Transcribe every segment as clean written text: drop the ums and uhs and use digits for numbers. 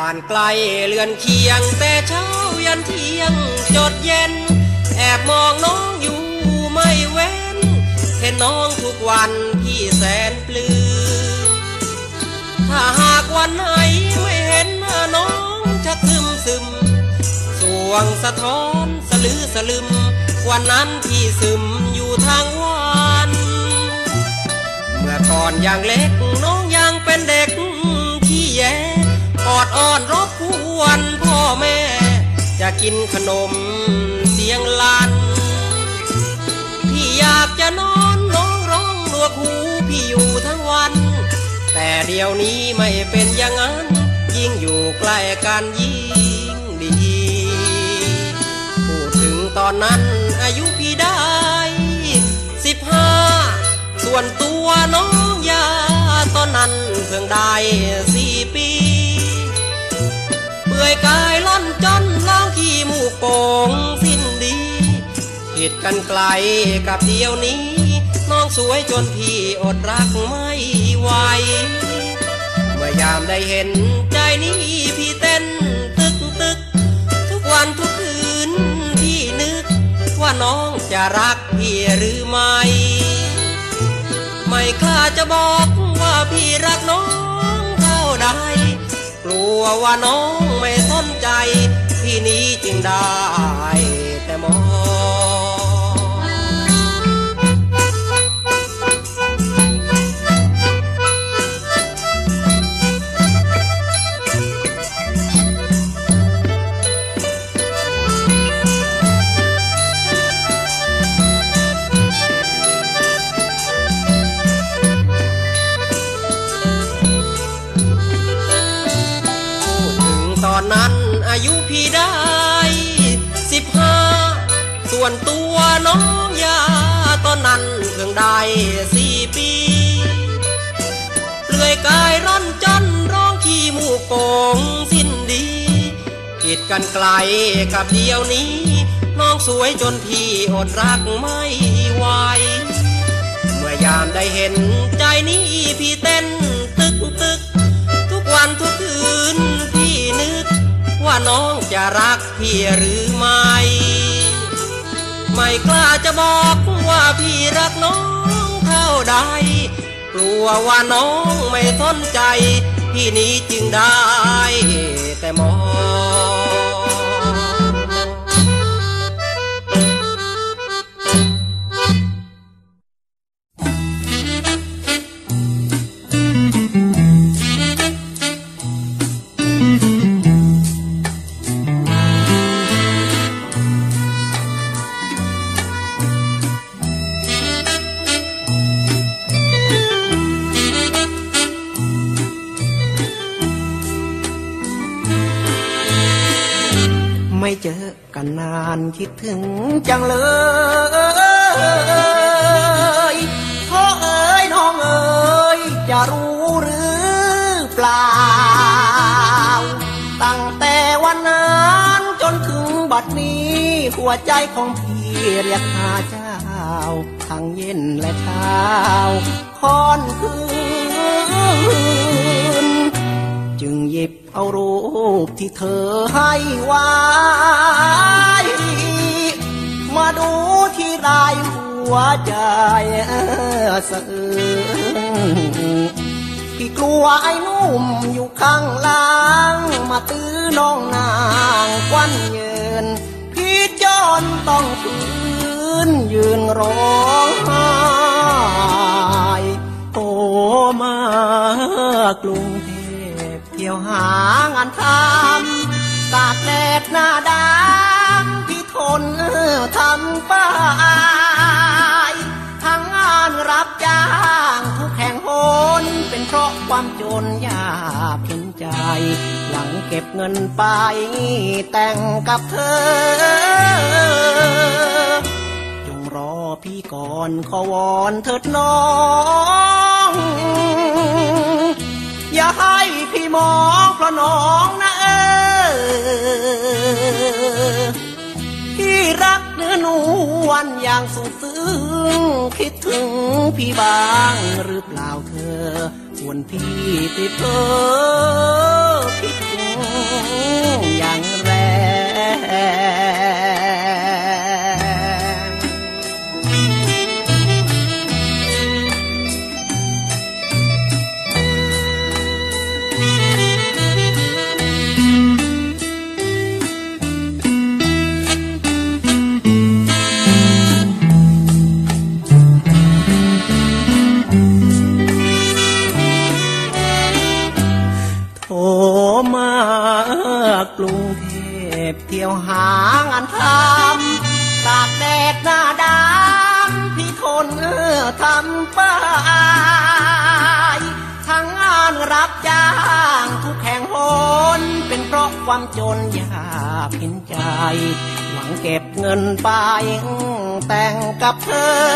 านไกลเลือนเคียงแต่เช้ายันเที่ยงจดเย็นแอบมองน้องอยู่ไม่เว้นเห็นน้องทุกวันพี่แสนปลื้มถ้าหากวันไหนไม่เห็นน้องจะซึมสวงสะท้อนสลือสลึมวันนั้นพี่ซึมอยู่ทางวันเมื่อก่อนยังเล็กน้องยังเป็นเด็กขี้แยออดอ้อนรบกวนพ่อแม่จะกินขนมเสียงลั่นพี่อยากจะนอนน้องร้องรัวคูพี่อยู่ทั้งวันแต่เดี๋ยวนี้ไม่เป็นอย่างนั้นยิ่งอยู่ใกล้กันยิ่งดีพูดถึงตอนนั้นอายุพี่ได้15ส่วนตัวน้องยาตอนนั้นเพิ่งได้4 ปีเปื่อยกายล่อนจนล้างขี้มูกโป่งสิ้นดีผิดกันไกลกับเดียวนี้น้องสวยจนพี่อดรักไม่ไหวเมื่อยามได้เห็นใจนี้พี่เต้นตึกทุกวันทุกคืนพี่นึกว่าน้องจะรักพี่หรือไม่กล้าจะบอกว่าพี่รักน้องเท่าใดกลัวว่าน้องไม่สนใจพี่นี้จึงได้แต่มองตอนนั้นอายุพี่ได้15ส่วนตัวน้องยาตอนนั้นเพิ่งได้4 ปีเปลือยกายร่อนจนร้องขี้มูกโป่งสิ้นดีผิดกันไกลกับเดียวนี้น้องสวยจนพี่อดรักไม่ไหวเมื่อยามได้เห็นใจนี้พี่เต้นตึกทุกวันทุกคืนพี่นึกว่าน้องจะรักพี่หรือไม่กล้าจะบอกว่าพี่รักน้องเท่าใดกลัวว่าน้องไม่สนใจพี่นี้จึงได้แต่มองไม่เจอกันนานคิดถึงจังเลยพ่อเอ๋ยน้องเอ๋ยจะรู้หรือเปล่าตั้งแต่วันนั้นจนถึงบัดนี้หัวใจของพี่เรียกหาเจ้าทั้งเย็นและเช้าค่อนคืนจึงหยิบเอารูปที่เธอให้ไว้มาดูที่รายหัวใจสะอื้นพี่กลัวไอ้นุ่มอยู่ข้างหลังมาตื้อน้องนางควันเยินพี่จนต้องฝืนยืนร้องไห้โอ้มากรุงเทพเที่ยวหางานทำตากแดดหน้าดำพี่ทนทำป้ายทั้งงานรับจ้างทุกแห่งหนเป็นเพราะความจนยากเห็นใจหวังเก็บเงินไปแต่งกับเธอจงรอพี่ก่อนขอวอนเถิดน้องอย่าให้พี่มองเพราะน้องนะพี่รักเนื้อนวลอย่างสุดซึ้งคิดถึงพี่บ้างหรือเปล่าเธอชวนพี่ไปเพ้อคิดถึงกรุงเทพเที่ยวหางานทำตากแดดหน้าดำพี่ทนทำไปทั้งงานรับจ้างทุกแห่งหนเป็นเพราะความจนยากเห็นใจหวังเก็บเงินไปแต่งกับเธ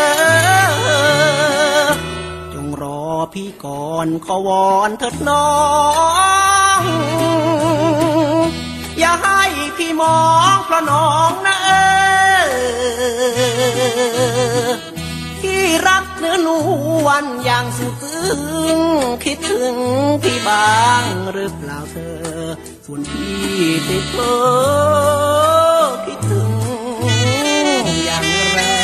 อจงรอพี่ก่อนขอวอนเถิดน้องอย่าให้พี่มองเพราะน้องนะที่รักเนื้อนวลอย่างสุดซึ้งคิดถึงพี่บ้างหรือเปล่าเธอส่วนพี่ติดเธอคิดถึงอย่างแรง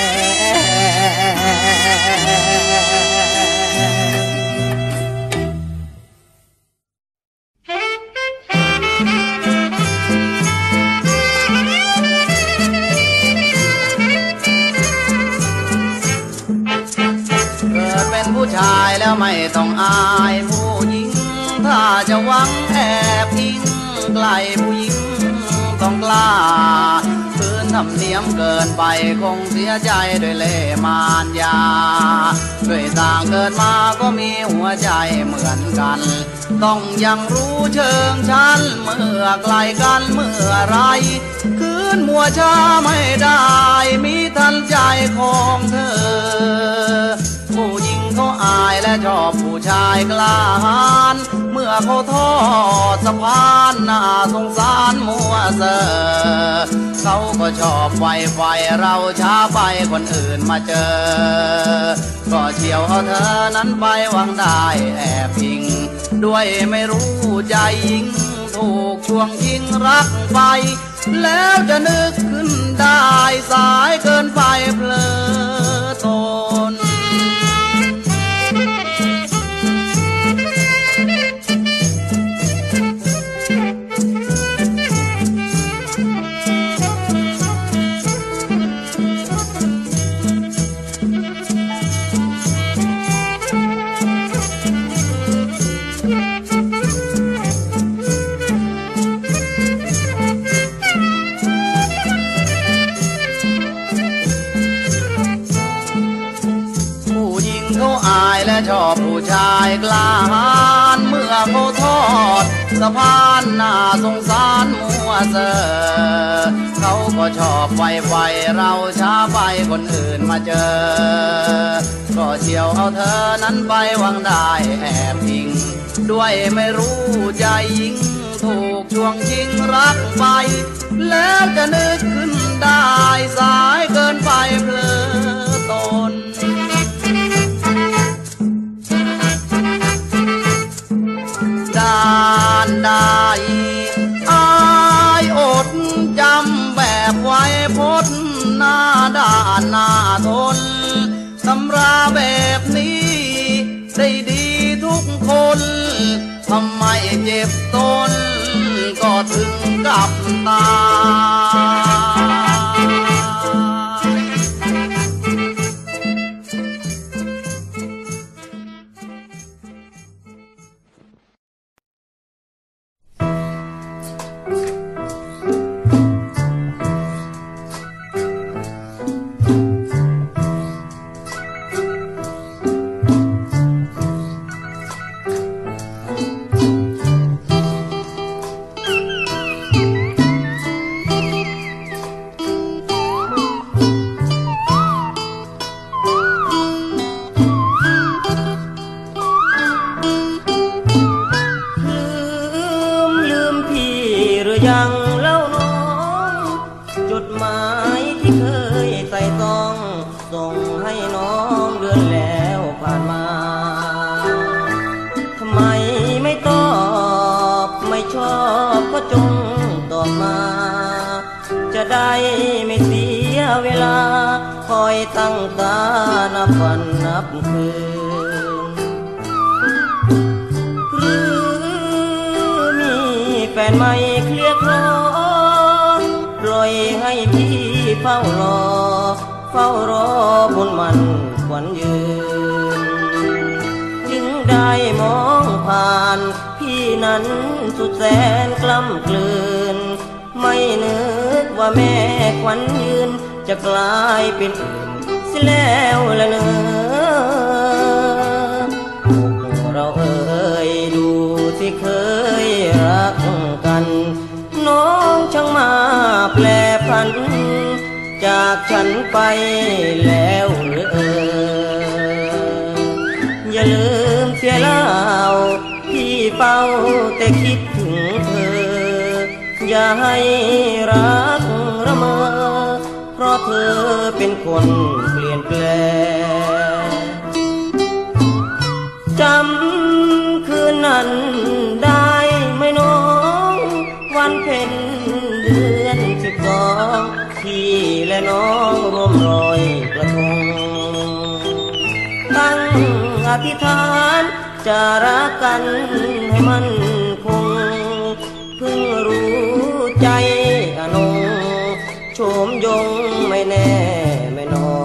ผู้ชายแล้วไม่ต้องอายผู้หญิงถ้าจะหวังแอบอิงใกล้ผู้หญิงต้องกล้าคืนธรรมเนียมเกินไปคงเสียใจด้วยเล่ห์มารยาด้วยต่างเกิดมาก็มีหัวใจเหมือนกันต้องยังรู้เชิงฉันเมื่อไกลกันเมื่อไรคืนมัวช้าไม่ได้มีทันใจของเธอผู้หญิงเขาอายและชอบผู้ชายกล้าหาญเมื่อเขาทอดสะพานน่าสงสารมัวเซอเขาก็ชอบไฟเราช้าไปคนอื่นมาเจอก็เฉียวเอาเธอนั้นไปหวังได้แอบพิงด้วยไม่รู้ใจยิงถูกช่วงยิงรักไปแล้วจะนึกขึ้นได้สายเกินไปเพลอตนและชอบผู้ชายกล้าหาญเมื่อเขาทอดสะพานน่าสงสารมัวเซอเขาก็ชอบไฟเราช้าไปคนอื่นมาเจอก็เฉียวเอาเธอนั้นไปหวังได้แอบพิงด้วยไม่รู้ใจยิงถูกช่วงชิงรักไปแล้วจะนึกขึ้นได้สายเกินไปเพลอตนด้านใดอายอดจำแบบไว้พดหน้าด้านหน้าทนตำราแบบนี้ได้ดีทุกคนทำไมเจ็บตนก็ถึงกับตยังเล่าน้องจดหมายที่เคยใส่ซองส่งให้น้องเดือนแล้วผ่านมาทำไมไม่ตอบไม่ชอบก็จงตอบมาจะได้ไม่เสียเวลาคอยตั้งตานับวันนับคืนหรือมีแฟนใหม่เคลียร์คลอปล่อยให้พี่เฝ้ารอเฝ้ารอบนมันขวัญยืนจึงได้มองผ่านพี่นั้นสุดแสนกล้ำกลืนไม่นึกว่าแม่ขวัญยืนจะกลายเป็นเสียแล้วละเนอเราเอ่ยดูที่เคยรักกันน้องช่างมาแปรผันจากฉันไปแล้วหรืออย่าลืมเสียแล้วพี่เฝ้าแต่คิดถึงเธออย่าให้รักระเมอเพราะเธอเป็นคนเปลี่ยนแปลงจำคืนนั้นได้ไหมน้องวันเพ็ญเดือน12พี่และน้องร่วมรอยกระทงตั้งอธิษฐานจะรักกันให้มันคงเพิ่งรู้ใจอนงโฉมยงไม่แน่ไม่นอน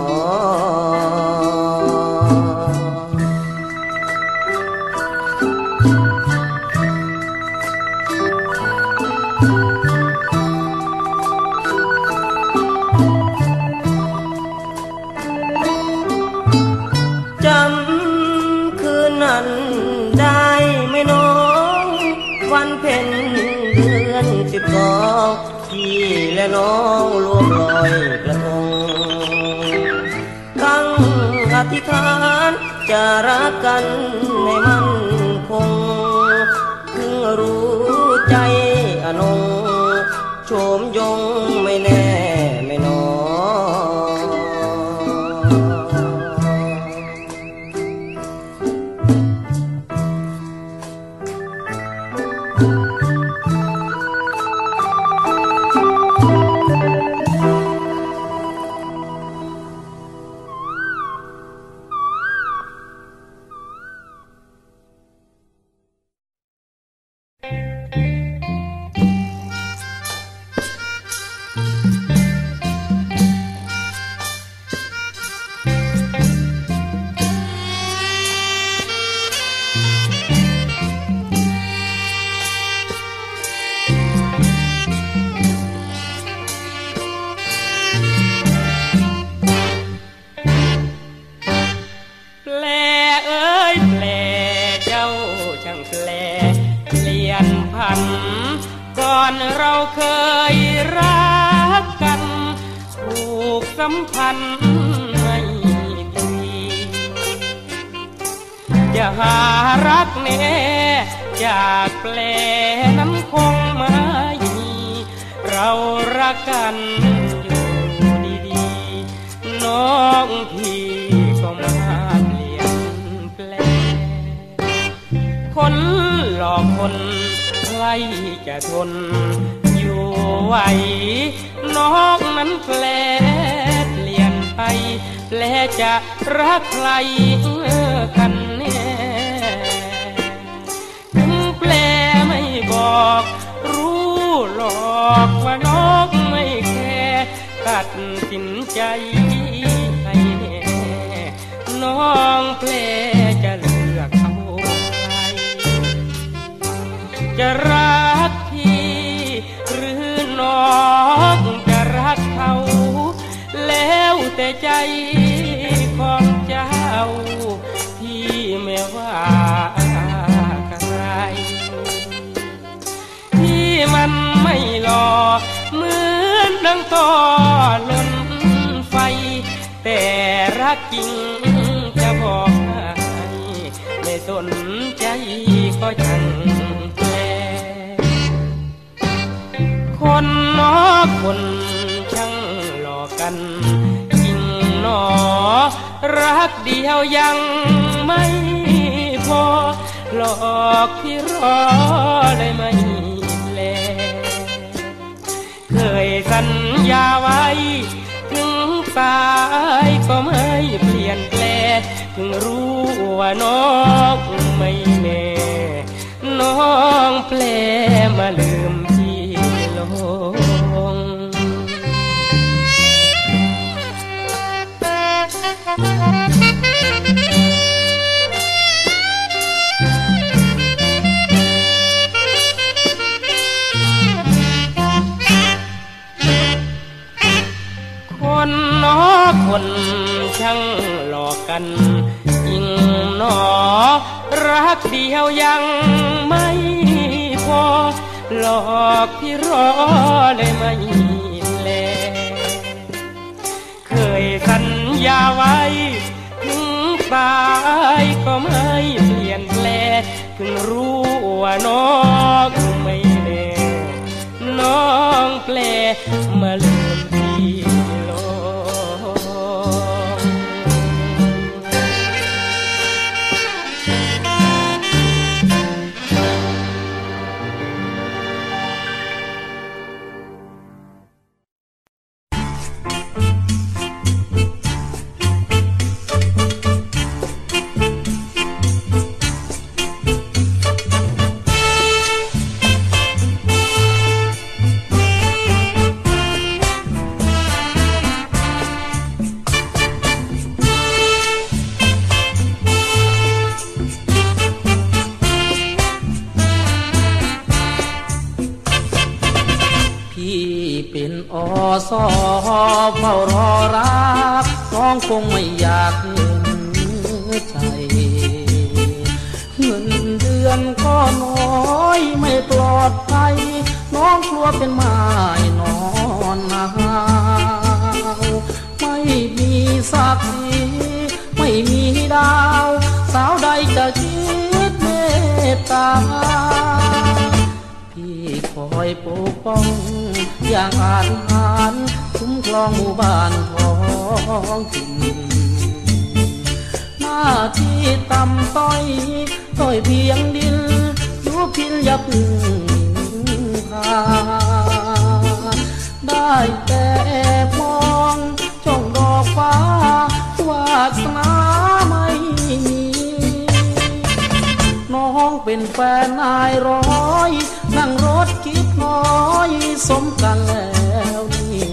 จำคืนนั้นได้ไหมน้องวันเพ็ญเดือน12พี่และน้องร่วมลอยกระทงตั้งอธิษฐานจะรักกันให้มันคงเพิ่งรู้ใจอนงโฉมยงไม่แน่ไม่นอนเราเคยรักกันผูกสัมพันธ์ไม่ดีจะหารักแน่จากแปลนั้นคงไม่มีเรารักกันอยู่ดีๆน้องพี่ก็มาเปลี่ยนแปลงคนหลอกคนใครจะทนอยู่ไหวน้องนั้นแปลเปลี่ยนไปแปลจะรักใครกันแน่ถึงแปลไม่บอกรู้หลอกว่าน้องไม่แคร์ตัดสินใจให้แน่น้องแปลจะเลือกเขาจะรักพี่หรือน้องจะรักเขาแล้วแต่ใจของเจ้าพี่ไม่ว่าอะไรที่มันไม่หล่อเหมือนดังต่อล้นไฟแต่รักจริงจะบอกให้ไม่สนใจก็ช่างคนนอกคนช่างหลอกกันจริงหนอรักเดียวยังไม่พอหลอกที่รอเลยไม่แลเคยสัญญาไว้ถึงตายก็ไม่เปลี่ยนแปลงถึงรู้ว่าน้องไม่แน่น้องแปลมาลืมลงยวยังไม่พอหลอกพี่รอเลยไม่แลเคยสัญญาไว้ถึงตายก็ไม่เปลี่ยนแปลงเพิ่งรู้ว่าน้องไม่แน่น้องแปลมาลืมพี่ลงสอเฝ้ารอรักน้องคงไม่อยากเห็นใจเงินเดือนก็น้อยไม่ปลอดภัยน้องกลัวเป็นไม้นอนหนาวไม่มีสักทีไม่มีดาวสาวใดจะคิดเมตตาคอยปกป้องอย่างอาจหาญคุ้มครองหมู่บ้านท้องถิ่นหน้าที่ต่ำต้อยเพียงดินอยู่พินอย่าพึ่งพาได้แต่มองจ้องดอกฟ้าวาสนาไม่มีน้องเป็นแฟนนายร้อยนั่งรถคิดน้อยสมกันแล้วนี่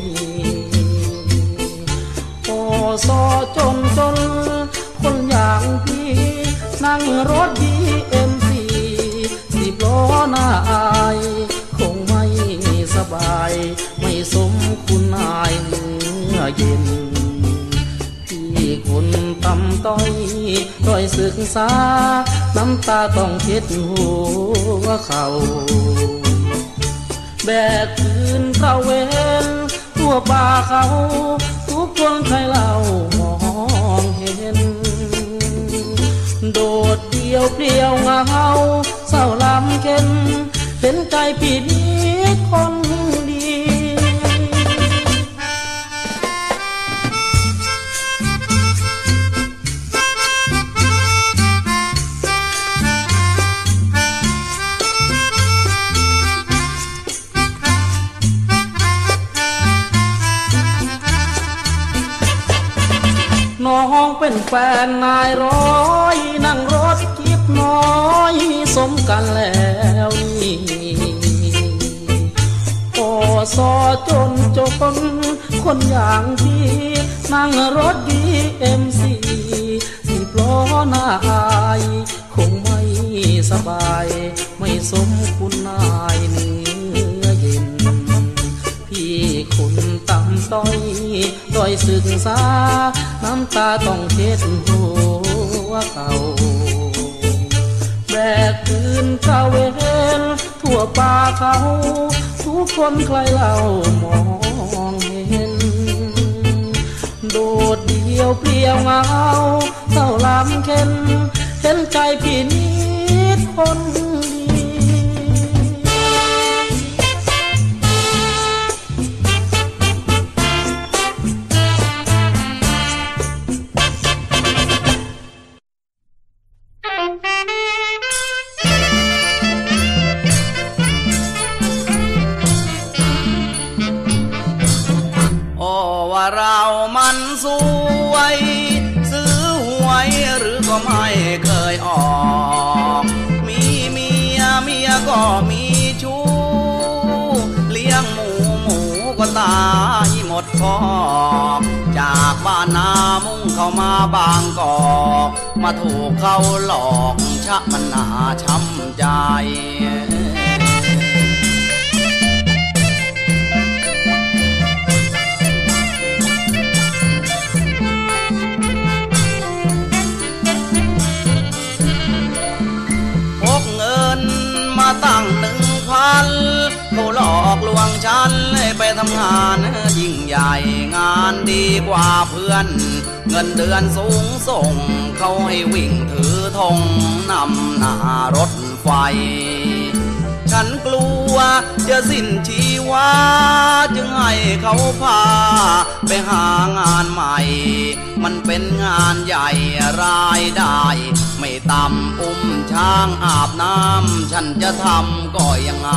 โอ้ซอจนคนอย่างพี่นั่งรถBMC 10 ล้อนายคงไม่สบายไม่สมคุณนายเนื้อเย็นพี่คนต่ำต้อยศึกษาน้ำตาต้องเช็ดหัวเขาแบกคืนเข้าเวรทั่วป่าเขาทุกคนใครเล่ามองเห็นโดดเดี่ยวเปลี่ยวเงาเศร้าลำเค็นเป็นใจพี่นี้คนดีน้องเป็นแฟนนายร้อยนั่งรถคิดน้อยสมกันแล้วนี่โอ้ซอจนคนอย่างพี่นั่งรถBMC 10 ล้อนายคงไม่สบายไม่สมคุณนายเนื้อเย็นพี่คนต่ำต้อยศึกษาน้ำตาต้องเช็ดหัวเขาแบกคืนเข้าเวรทั่วป่าเขาทุกคนใครเล่ามองเห็นโดดเดี่ยวเปลี่ยวเงาเศร้าลำเค็นเห็นใจพี่นิดคนเรามันสวยซื้อหวยหรือก็ไม่เคยออกมีเมียก็มีชู้เลี้ยงหมูก็ตายหมดคอกจากบ้านนามุ่งเข้ามาบางกอกมาถูกเขาหลอกชักมันหนาช้ำใจพฉันไปทำงานยิ่งใหญ่งานดีกว่าเพื่อนเงินเดือนสูงส่งเขาให้วิ่งถือธงนำหน้ารถไฟฉันกลัวจะสิ้นชีวาจึงให้เขาพาไปหางานใหม่มันเป็นงานใหญ่รายได้ไม่ต่ำอุ้มช้างอาบน้ำฉันจะทำก็ยังไง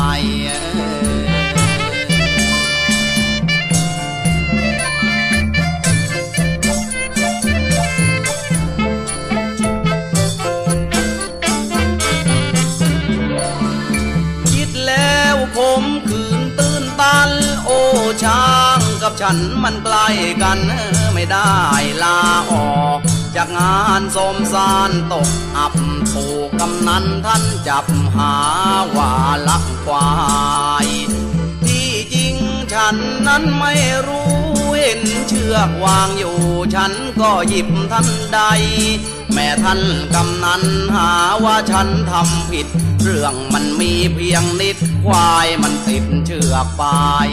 ผมขืนตื่นตันโอ้ช้างกับฉันมันใกล้กันไม่ได้ลาออกจากงานสมสารตกอับถูกกำนันท่านจับหาว่าลักควายที่จริงฉันนั้นไม่รู้เห็นเชือกวางอยู่ฉันก็หยิบทันใดแม่ท่านกำนันหาว่าฉันทำผิดเรื่องมันมีเพียงนิดควายมันติดเชือกไป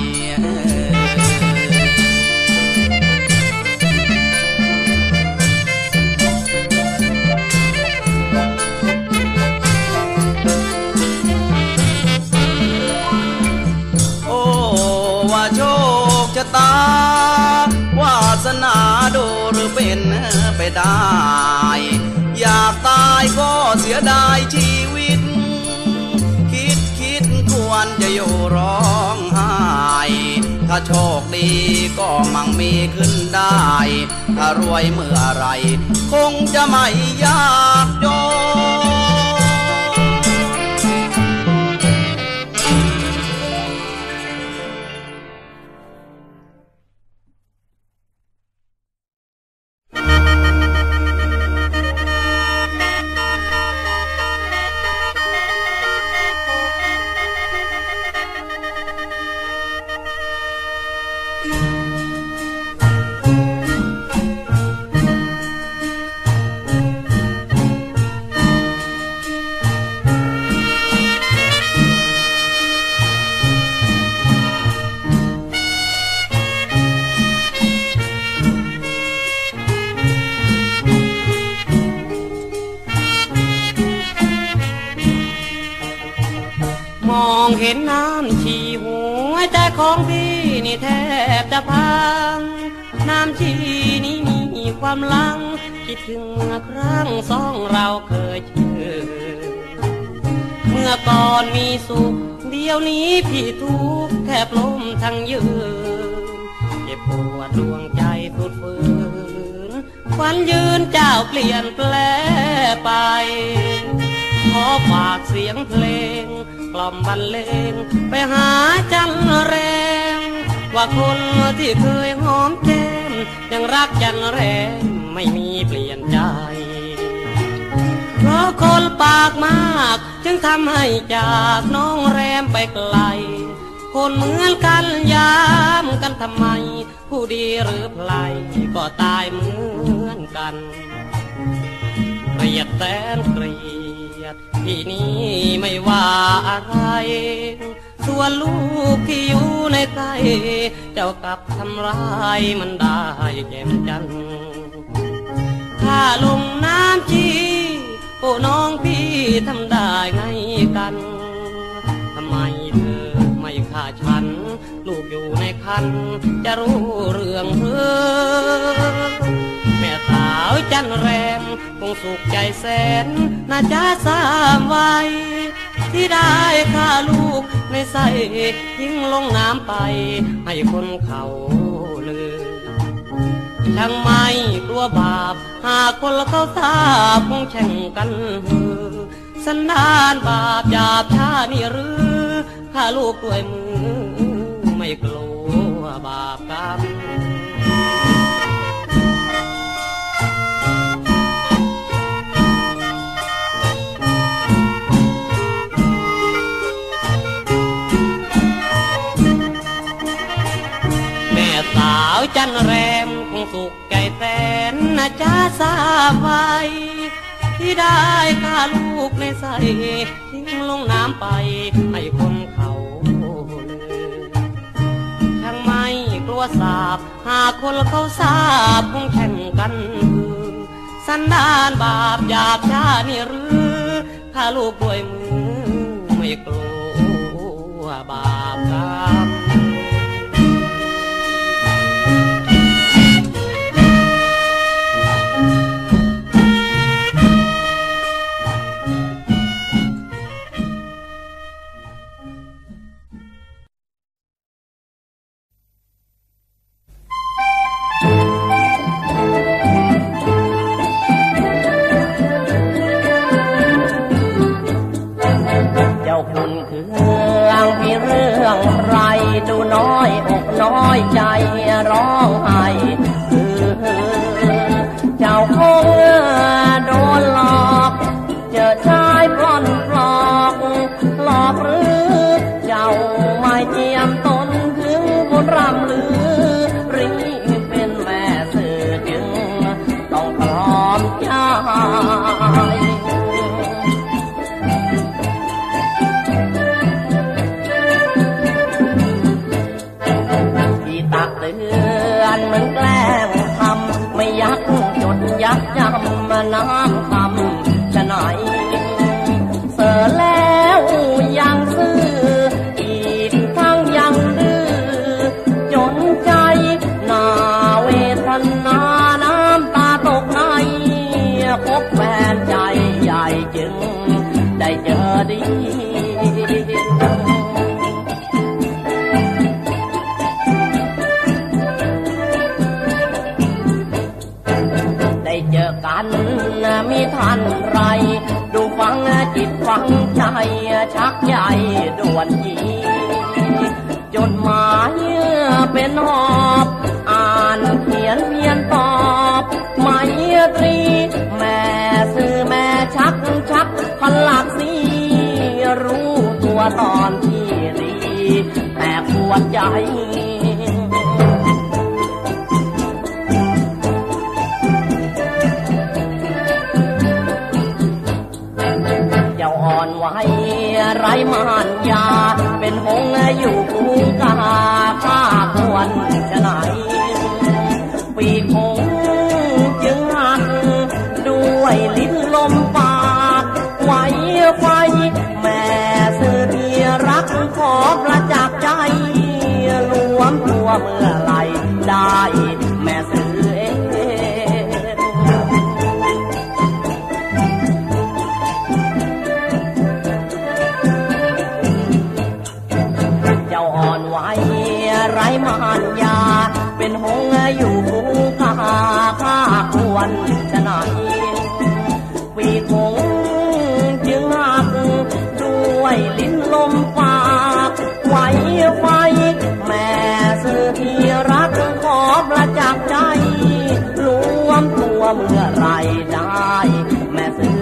โอ้ว่าโชคชะตาวาสนาดูหรือเป็นไปได้อยากตายก็เสียดายชีวิตคิดควรจะอยู่ร้องไห้ถ้าโชคดีก็มั่งมีขึ้นได้ถ้ารวยเมื่อไรคงจะไม่ยากจนเห็นน้ำชีหัวใจของพี่นี่แทบจะพังน้ำชีนี้มีความหลังคิดถึงเมื่อครั้งสองเราเคยเจอเมื่อก่อนมีสุขเดี๋ยวนี้พี่ทุกข์แทบล้มทั้งยืนเจ็บปวดดวงใจสุดฝืนควันยืนเจ้าเปลี่ยนแปลไปขอฝากเสียงเพลงกล่อมบรรเลงไปหาจันแรงว่าคนที่เคยหอมแก้มยังรักจันแรงไม่มีเปลี่ยนใจเพราะคนปากมากจึงทำให้จากน้องแรมไปไกลคนเหมือนกันยามกันทำไมผู้ดีหรือไพลก็ตายเหมือนกันเกลียดแสนเกลียดที่นี่ไม่ว่าอะไรส่วนลูกที่อยู่ในใจเจ้ากับทำร้ายมันได้แจ่มจันทร์ถ้าลงน้ำชีโอ้น้องพี่ทำได้ไงกันทำไมเธอไม่ฆ่าฉันลูกอยู่ในคันจะรู้เรื่องเธอแม่สาวจันแรมคงสุขใจแสนน่าจะสามวัยที่ได้ฆ่าลูกในไส้ทิ้งลงน้ำไปให้คนเขาลือช่างไม่กลัวบาปหากคนเขาทราบคงแช่งกันสันดานบาปหยาบช้านี่หรือฆ่าลูกด้วยมือไม่กลัวบาปกรรมสาวจันแรมคงสุขใจแสนน่าจะทราบไว้ที่ได้ฆ่าลูกในไส้ทิ้งลงน้ำไปให้คนเขาลือากคนเขาทราบคงแข่งกันสันดานบาปหยาบช้านี่หรือถ้าลูกด้วยมือไม่กลัวบาปกรรมดูน้อยอกน้อยใจร้องไห้เจ้าคงโดนหลอกเจอชายปล้อนปลอกหลอกหรือเจ้าไม่เจียมตนถึงคนรำลือรีเป็นแม่สื่อจึงต้องพร้อมใจตักเตือนเหมือนแกล้งทำไม่ยักจดยักจำน้ำคำจะไหนเสือแล้วยังซื่ออีกทั้งยังดื้อจนใจน่าเวทนาน้ำตาตกในคบแฟนใจใหญ่จึงได้เจอดีเจอกันมีทันไรดูฟังจิตฟังใจชักใหญ่ด่วนจีจดหมายเป็นหอบอ่านเขียนเพียนตอบไมตรีแม่ซื้อแม่ชักพันหลักสีรู้ตัวตอนที่รีแต่ปวดใจอ่อนไหวไร้มารยาเป็นหงส์อยู่ภูกาข้าควรจะไหนปีกหงส์จึงหักด้วยลิ้นลมปากไหวไฟแม่สื่อที่รักขอประจักษ์ใจรวมตัวเมื่อไรได้แม่สื่อไร้มารยาเป็นหงส์อยู่ภูกาข้าควรจะไหนปีกหงส์จึงหักด้วยลิ้นลมปากไหวไฟแม่สื่อที่รักขอประจักษ์ใจรวมตัวเมื่อไรได้แม่สื่อ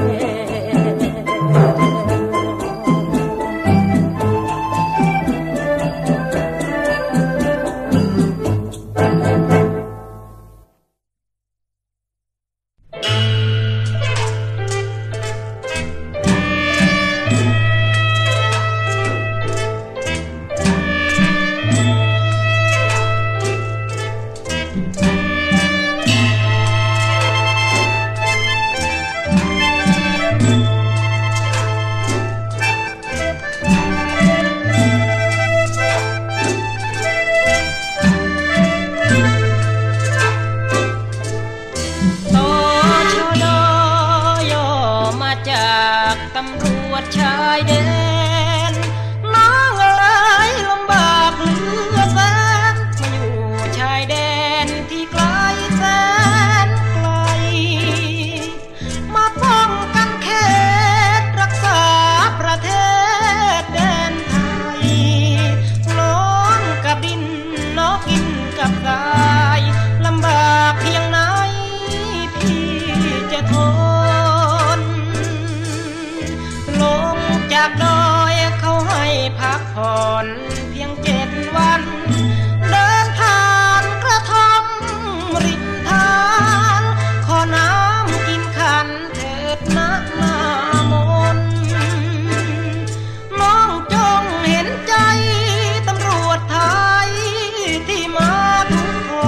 จากดอยเขาให้พักผ่อนเพียง7 วัน เดินทางกระท่อมริมทางขอน้ำกินขันเถิดนะหน้ามนต์น้องจงเห็นใจตำรวจไทยที่มาทุกคน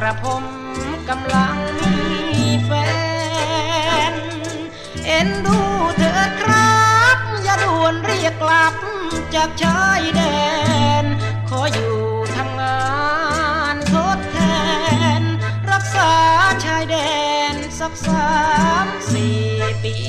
ระผมกำลังมีแฟนเอ็นดูเถิดครับอย่าด่วนเรียกกลับจากชายแดนขออยู่ทำงานทดแทนรักษาชายแดนสัก3-4 ปี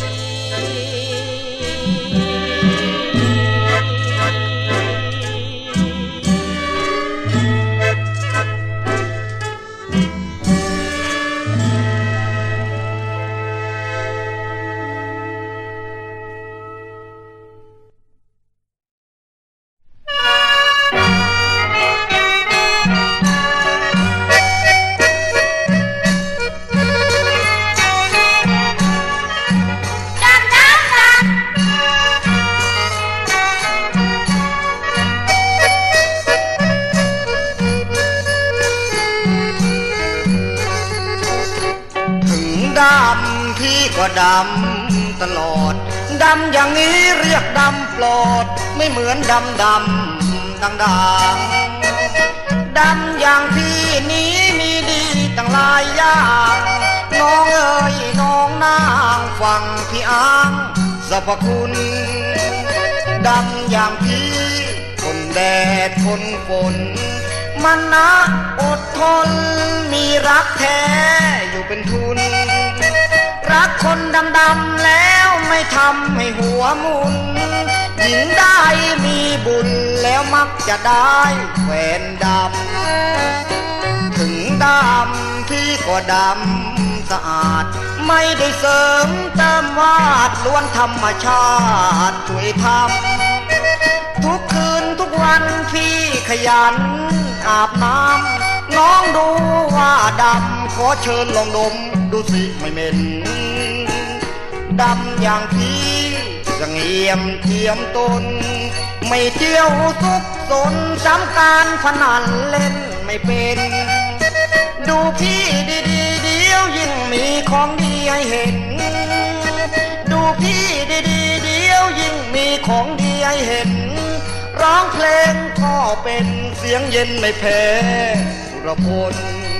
พี่ก็ดำตลอดดำอย่างนี้เรียกดำปลอดไม่เหมือนดำดังดำอย่างพี่นี้มีดีตั้งหลายอย่างน้องเอ๋ยน้องนางฟังพี่อ้างสรรพคุณดำอย่างพี่ทนแดดทนฝนมันนะอดทนมีรักแท้อยู่เป็นทุนรักคนดำๆแล้วไม่ทำให้หัวมุนหญิงได้มีบุญแล้วมักจะได้แฟนดำถึงดำพี่ก็ดำสะอาดไม่ได้เสริมเติมวาดล้วนธรรมชาติช่วยทำทุกคืนทุกวันพี่ขยันอาบน้ำน้องดูว่าดำขอเชิญลองดมดูสิไม่เหม็นดำอย่างพี่เสงี่ยมเทียมตนไม่เที่ยวซุกซนสำการพนันเล่นไม่เป็นดูพี่ดีๆเดียวยิ่งมีของดีให้เห็นดูพี่ดีๆเดียวยิ่งมีของดีให้เห็นร้องเพลงก็เป็นเสียงเย็นไม่แพ้สุรพล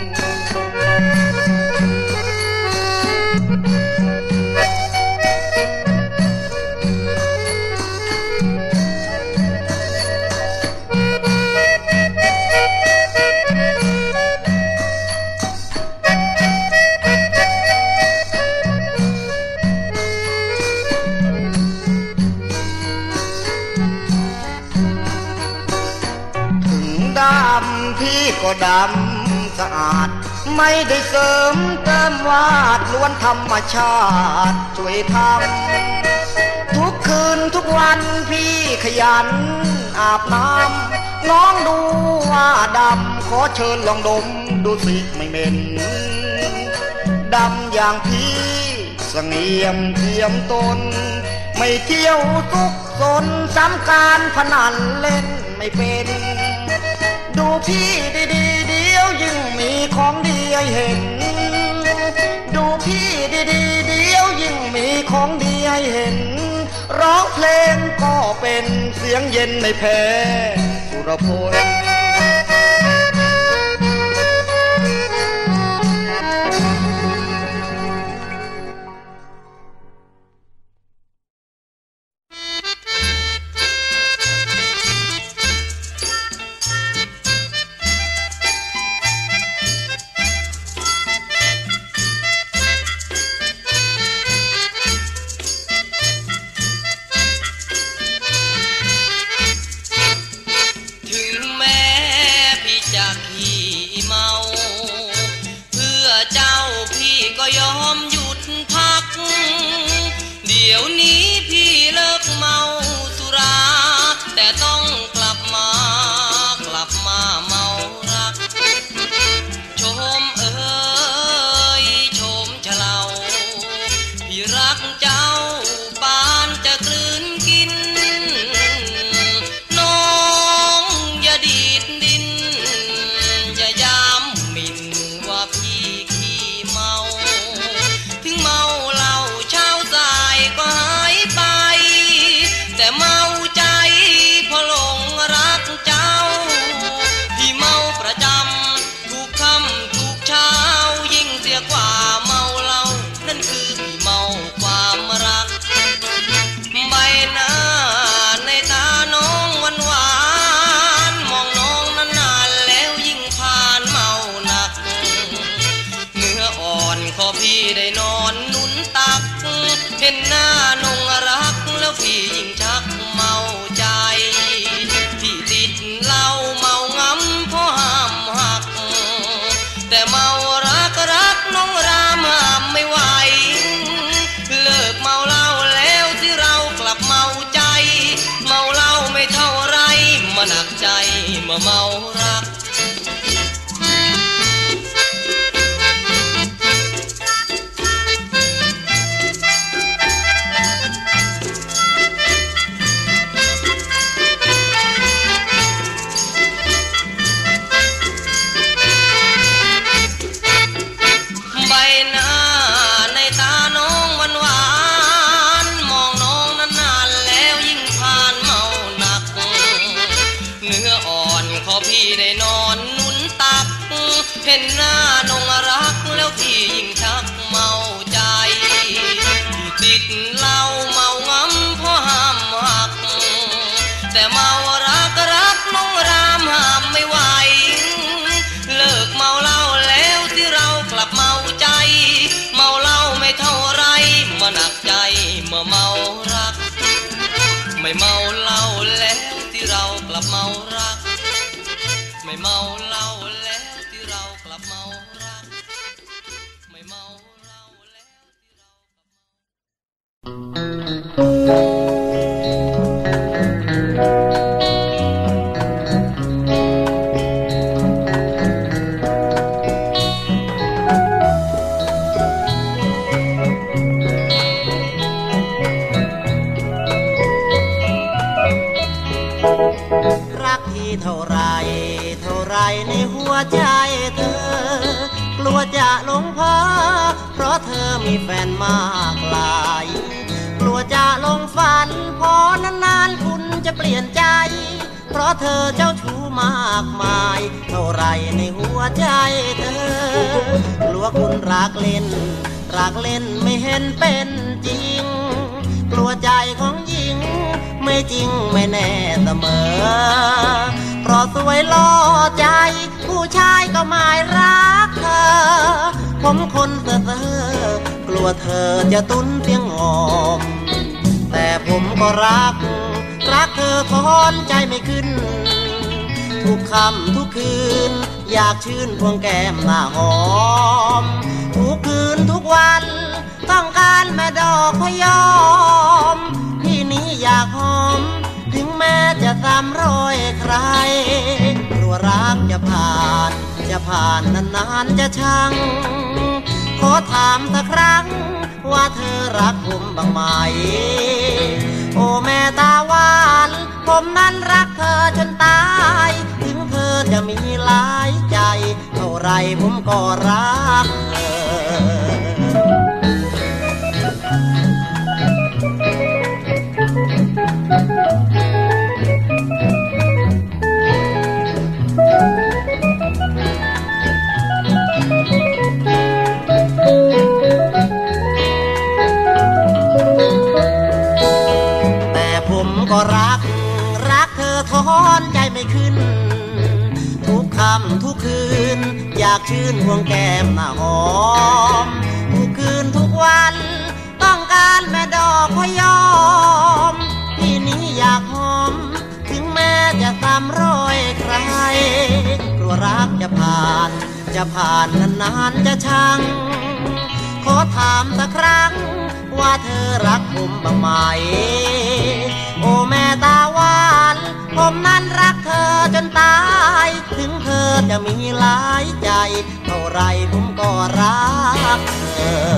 พี่ก็ดำสะอาดไม่ได้เสริมเติมวาดล้วนธรรมชาติช่วยทำทุกคืนทุกวันพี่ขยันอาบน้ำน้องดูว่าดำขอเชิญลองดมดูสิไม่เหม็นดำอย่างพี่เสงี่ยมเทียมตนไม่เที่ยวซุกซนสำการพนันเล่นไม่เป็นดูพี่ดีๆเดียวยิ่งมีของดีให้เห็นดูพี่ดีๆเดียวยิ่งมีของดีให้เห็นร้องเพลงก็เป็นเสียงเย็นไม่แพ้สุรพลถึงแม้รักเห็นหน้านงรักแล้วที่ยิ่งชักเมาใจที่ติดเหล้าเมางำเพราะห้ามหักแต่เมารักรักน้องรามห้ามไม่ไหวเลิกเมาเหล้าแล้วที่เรากลับเมาใจเมาเหล้าไม่เท่าไรมาหนักใจเมื่อเมารักไม่เมาเหล้าแล้วที่เรากลับเมารักไม่เมาเหล้าแล้วกลับเมารักไม่เมาเหล้าแล้วที่เรารักที่เท่าไรในหัวใจเธอกลัวจะหลงเพ้อเพราะเธอมีแฟนมากหลายกลัวจะหลงฝันพอนานๆคุณจะเปลี่ยนใจเพราะเธอเจ้าชู้มากมายเท่าไรในหัวใจเธอกลัวคุณรักเล่นไม่เห็นเป็นจริงกลัวใจของหญิงไม่จริงไม่แน่เสมอเพราะสวยล่อใจผู้ชายก็ไม่รักเธอผมคนเซ่อกลัวเธอจะตุ้นเสียงงอมแต่ผมก็รักเธอทอนใจไม่ขึ้นทุกค่ำทุกคืนอยากชื่นพวงแก้มหน้าหอมทุกคืนทุกวันต้องการแม่ดอกพยอมที่นี้อยากหอมถึงแม้จะซ้ำรอยใครกลัวรักจะผ่านนานๆจะชังขอถามสักครั้งว่าเธอรักผมบ้างไหมโอ้แม่ตาหวานผมนั้นรักเธอจนตายถึงเธอจะมีหลายใจเท่าไรผมก็รักเธอก็รักเธอทอนใจไม่ขึ้นทุกค่ำทุกคืนอยากชื่นห่วงแก้มหน้าหอมทุกคืนทุกวันต้องการแม่ดอกพยอมที่นี้อยากหอมถึงแม้จะซ้ำรอยใครกลัวรักจะผ่านนานๆจะชังขอถามสักครั้งว่าเธอรักผมบ้างไหมโอ้แม่ตาหวานผมนั้นรักเธอจนตายถึงเธอจะมีหลายใจเท่าไรผมก็รักเธ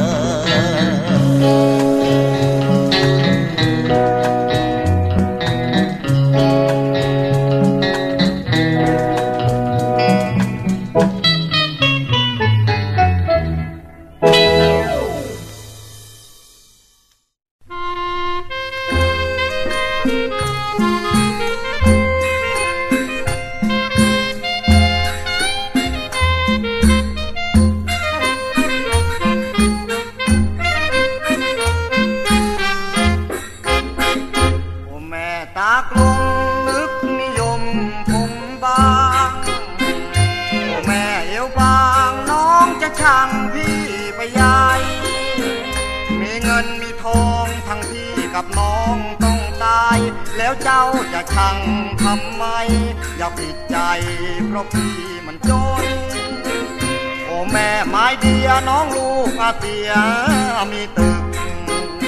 กับน้องต้องตายแล้วเจ้าจะชังทำไมอย่าผิดใจเพราะพี่มันจนโอ้แม่ไม้เดียน้องลูกอาเตียมีตึก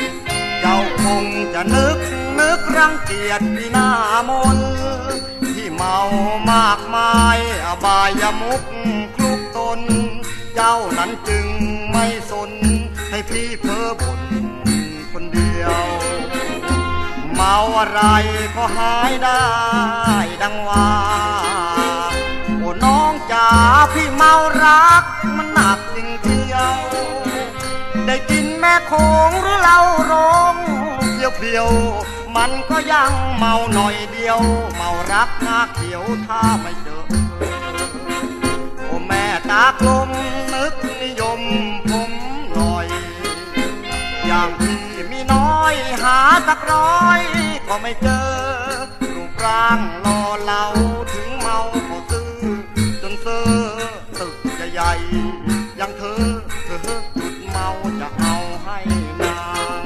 เจ้าคงจะนึกรังเกียจพี่หน้ามนที่เมามากมายอบายมุกคลุกตนเจ้านั้นจึงไม่สนให้พี่เพ้อบ่นคนเดียวเมาอะไรก็หายได้ดังว่าโอ้น้องจ๋าพี่เมารักมันหนักจริงเดียวได้กินแม่โขงหรือเหล้าร้องเพียวๆมันก็ยังเมาหน่อยเดียวเมารักหน้าเขียวถ้าไม่เจอโอ้แม่ตากลมนึกนิยมผมหน่อยอย่างพี่มีน้อยหาสักร้อยก็ไม่เจอรูปร่างหล่อเหลาถึงเมาก็ซื้อจนเซ่อตึกใหญ่ๆอย่างเธอหยุดเมาจะเอาให้นาง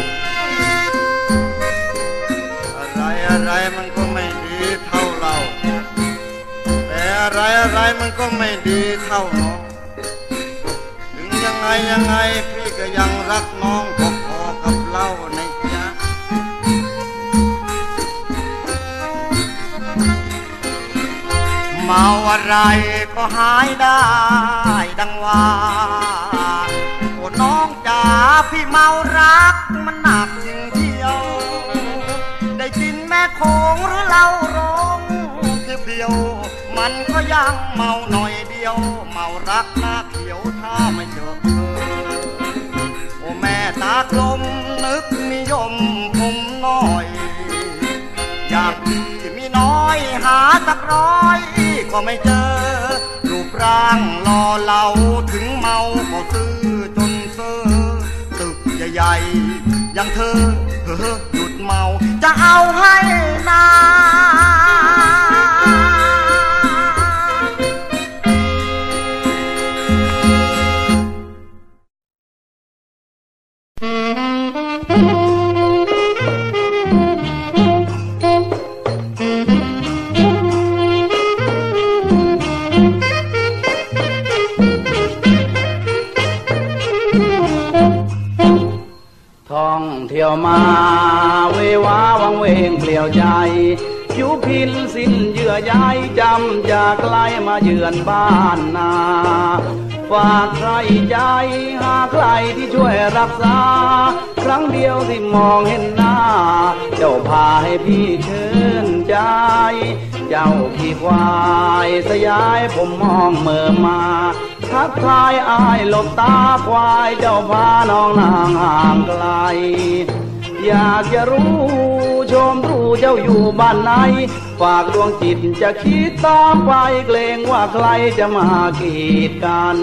อะไรมันก็ไม่ดีเท่าเราแต่อะไรมันก็ไม่ดีเท่าน้องถึงยังไงพี่ก็ยังรักน้องพอๆกับเหล้าในจ๊ะเมาอะไรก็หายได้ดังว่าโอ้น้องจ๋าพี่เมารักมันหนักจริงเดียวได้กินแม่โขงหรือเหล้าร้องเพียวๆมันก็ยังเมาหน่อยเดียวเมารักหน้าเขียวถ้าไม่เจอโอ้แม่ตากลมนึกนิยมผมหน่อยอยากพี่มีน้อยหาสักร้อยก็ไม่เจอรูปร่างหล่อเหลาถึงเมาก็ซื้อจนเซ่อตึกใหญ่ๆอย่างเธอหยุดเมาจะเอาให้นท่องเที่ยวมาเววาวังเวงเปลี่ยวใจผิวพินสิ้นเยื่อใยจำจากไกลมาเยือนบ้านนาฝากใครใจหาใครที่ช่วยรักษาครั้งเดียวที่มองเห็นหน้าเจ้าพาให้พี่ชื่นใจเจ้าขี่ควายสยายผมมองเมื่อมาทักทายอายหลบตาควายเจ้าพาน้องนางห่างไกลอยากจะรู้ชมรู้เจ้าอยู่บ้านไหนฝากดวงจิตจะคิดตามไปเกรงว่าใครจะมากีดกัน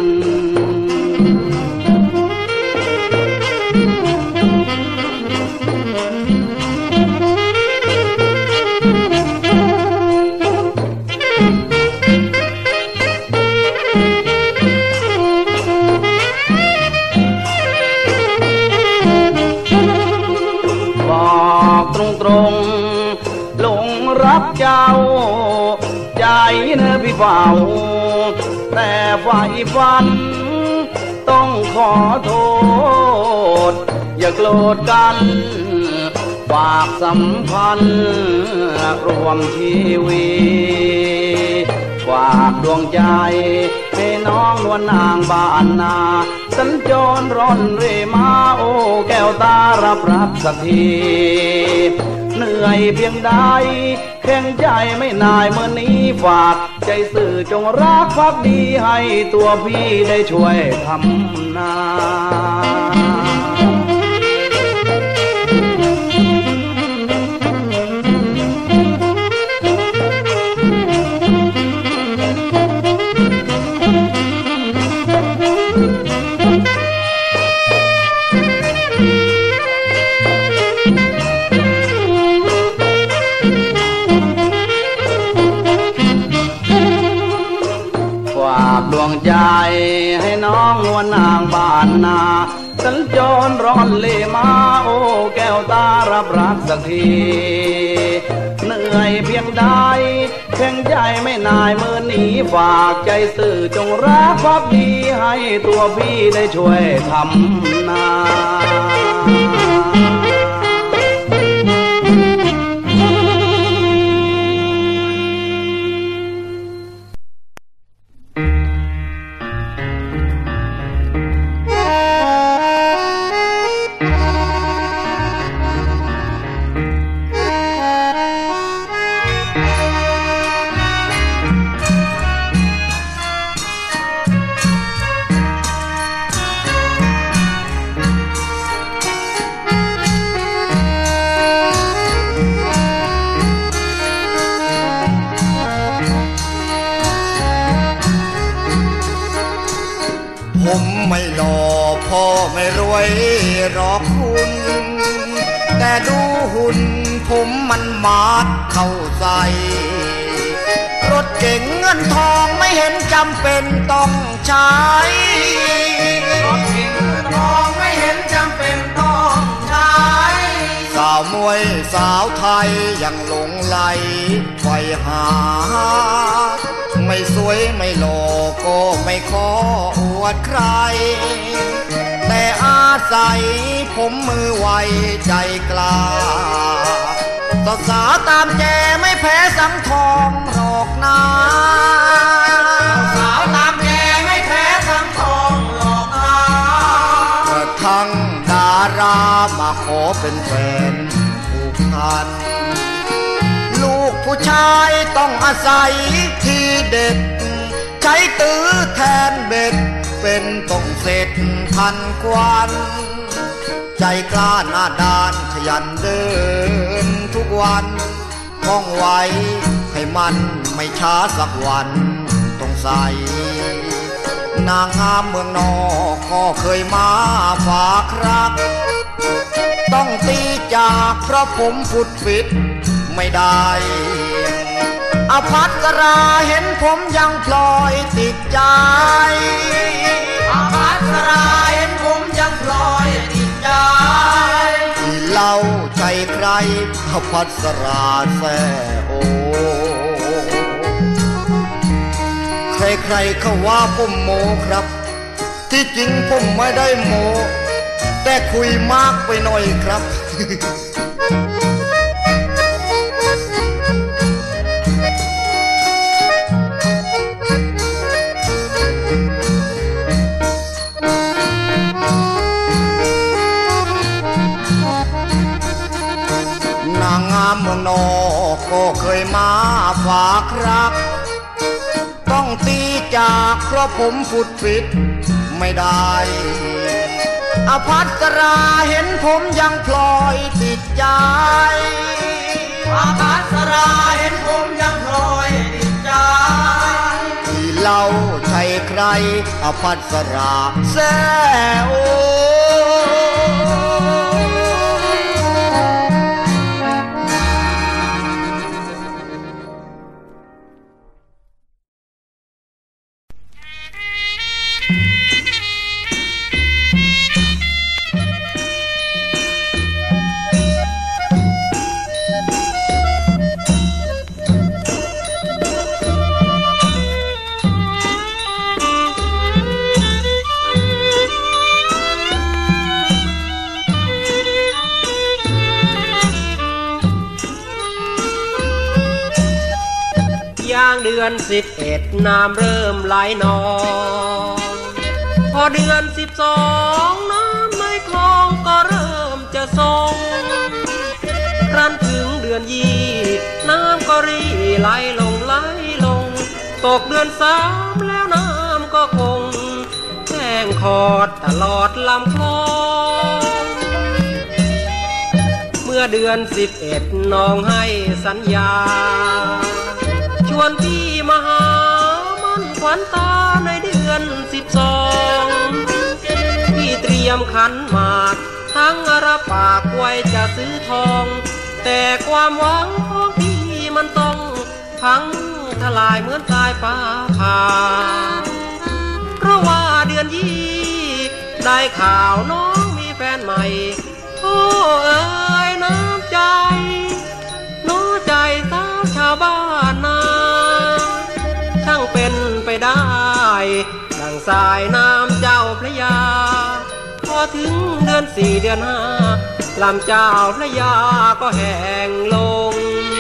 ตรงหลงรักเจ้าใจเนื้อพี่เฝ้าแต่ฝ่ายฝันต้องขอโทษอย่าโกรธกันฝากสัมพันธ์รวมชีวิตฝากดวงใจให้น้องนวลนางบ้านนาสัญจรร่อนเรมาโอ้แก้วตารับรักสักทีเหนื่อยเพียงใดแข็งใจไม่นายเมื่อนี้ฝากใจสื่อจงรักภักดีให้ตัวพี่ได้ช่วยทำนาดวงใจให้น้องนวลนางบ้านนาสัญจรร้อนเลมาโอ้แก้วตารับรักสักทีเหนื่อยเพียงใดแข็งใจไม่นายเมื่อนี้ฝากใจสื่อจงรักภักดีให้ตัวพี่ได้ช่วยทำนาผมไม่หล่อพ่อไม่รวยหรอกคุณแต่ดูหุ่นผมมันมาดเข้าใส่รถเก๋งเงินทองไม่เห็นจำเป็นต้องใช้รถเก๋งเงินทองไม่เห็นจำเป็นต้องใช้สาวมวยสาวไทยยังหลงไหลไฟหาไม่สวยไม่หล่อก็ไม่ขออวดใครแต่อาศัยผมมือไวใจกล้าสาวตามแจไม่แพ้สังทองหรอกนะสาวตามแจไม่แพ้สังทองหรอกนะกระทั่งดารามาขอเป็นแฟนผูกพันลูกผู้ชายต้องอาศัยที่เด็ดใช้ตื้อแทนเบ็ดเป็นต้องเสร็จทันควันใจกล้าหน้าด้านขยันเดินทุกวันท่องไว้ให้มันไม่ช้าสักวันต้องใส่นางงามเมืองนอกก็เคยมาฝากรักต้องตีจากเพราะผมฟุดฟิตไม่ได้อภัสราเห็นผมยังพลอยติดใจอภัสราเห็นผมยังพลอยติดใจที่เล่าใจใครอภัสราแซ่โอใครๆเขาว่าผมโมครับที่จริงผมไม่ได้โมแต่คุยมากไปหน่อยครับนางงามเมืองนอกก็เคยมาฝากรักต้องตีจากเพราะผมฟุดฟิตไม่ได้อภัสราเห็นผมยังพลอยติดใจอภัสราเห็นผมยังพลอยติดใจที่เล่าใช่ใครอภัสราแซ่โอเดือน11น้ำเริ่มไหลนองพอเดือน12น้ำในคลองก็เริ่มจะทรงครั้นถึงเดือน20น้ำก็รีไหลลงตกเดือน3แล้วน้ำก็คงแห้งขอดตลอดลำคลองเมื่อเดือน11น้องให้สัญญาชวนพี่มาหามั่นขวัญตาในเดือน12พี่เตรียมขันหมากทั้งระปากไว้จะซื้อทองแต่ความหวังของพี่มันต้องพังทลายเหมือนสายฟ้าผ่าเพราะว่าเดือน20ได้ข่าวน้องมีแฟนใหม่โอ้เอ๋ยน้ำใจน้อใจสาวชาวบ้านนาช่างเป็นไปได้ดังสายน้ำเจ้าพระยาพอถึงเดือน4เดือน5ลำเจ้าพระยาก็แห้งลง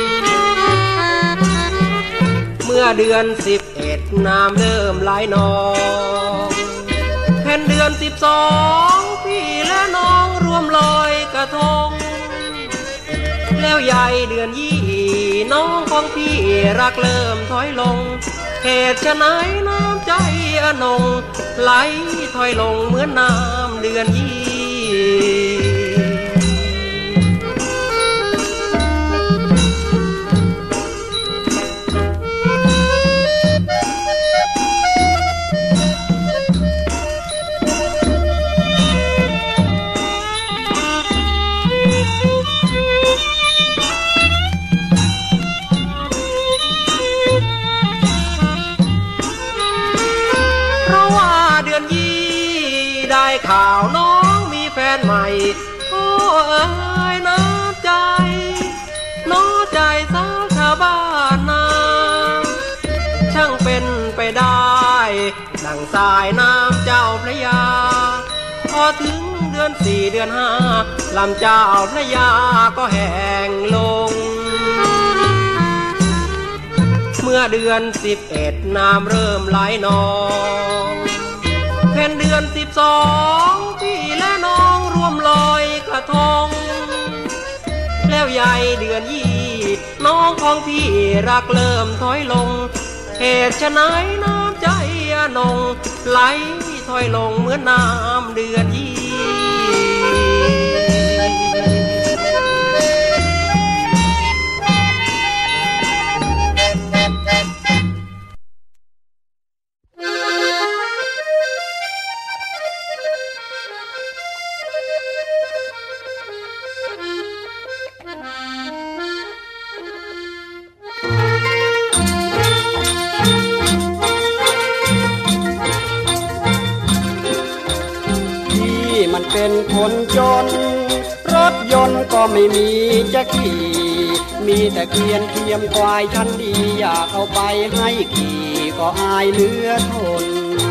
เมื่อเดือน11น้ำเริ่มไหลนองแผ่นเดือน12พี่และน้องร่วมลอยกระทงแล้วใหญ่เดือน20น้องของพี่รักเริ่มถอยลงเหตุไฉนน้ำใจอนงไหลถอยลงเหมือนน้ำเดือน20 ราะว่าเดือนยี่ได้ข่าวน้องมีแฟนใหม่โอ้เอ๋ยน้ำใจน้อใจสาวชาวบ้านนาช่างเป็นไปได้ดังสายน้ำเจ้าพระยาพอถึงเดือนสี่เดือนห้าลำเจ้าพระยาก็แห้งลงเมื่อเดือน11น้ำเริ่มไหลนองเพ็ญเดือน12พี่และน้องร่วมลอยกระทงแล้วใหญ่เดือน20น้องของพี่รักเริ่มถอยลงเหตุไฉนน้ำใจอนงไหลถอยลงเหมือนน้ำเดือน20 เป็นคนจนรถยนต์ก็ไม่มีจะขี่มีแต่เกวียนเทียมควายชั้นดีอยากเอาไปให้ขี่ก็อายเหลือทน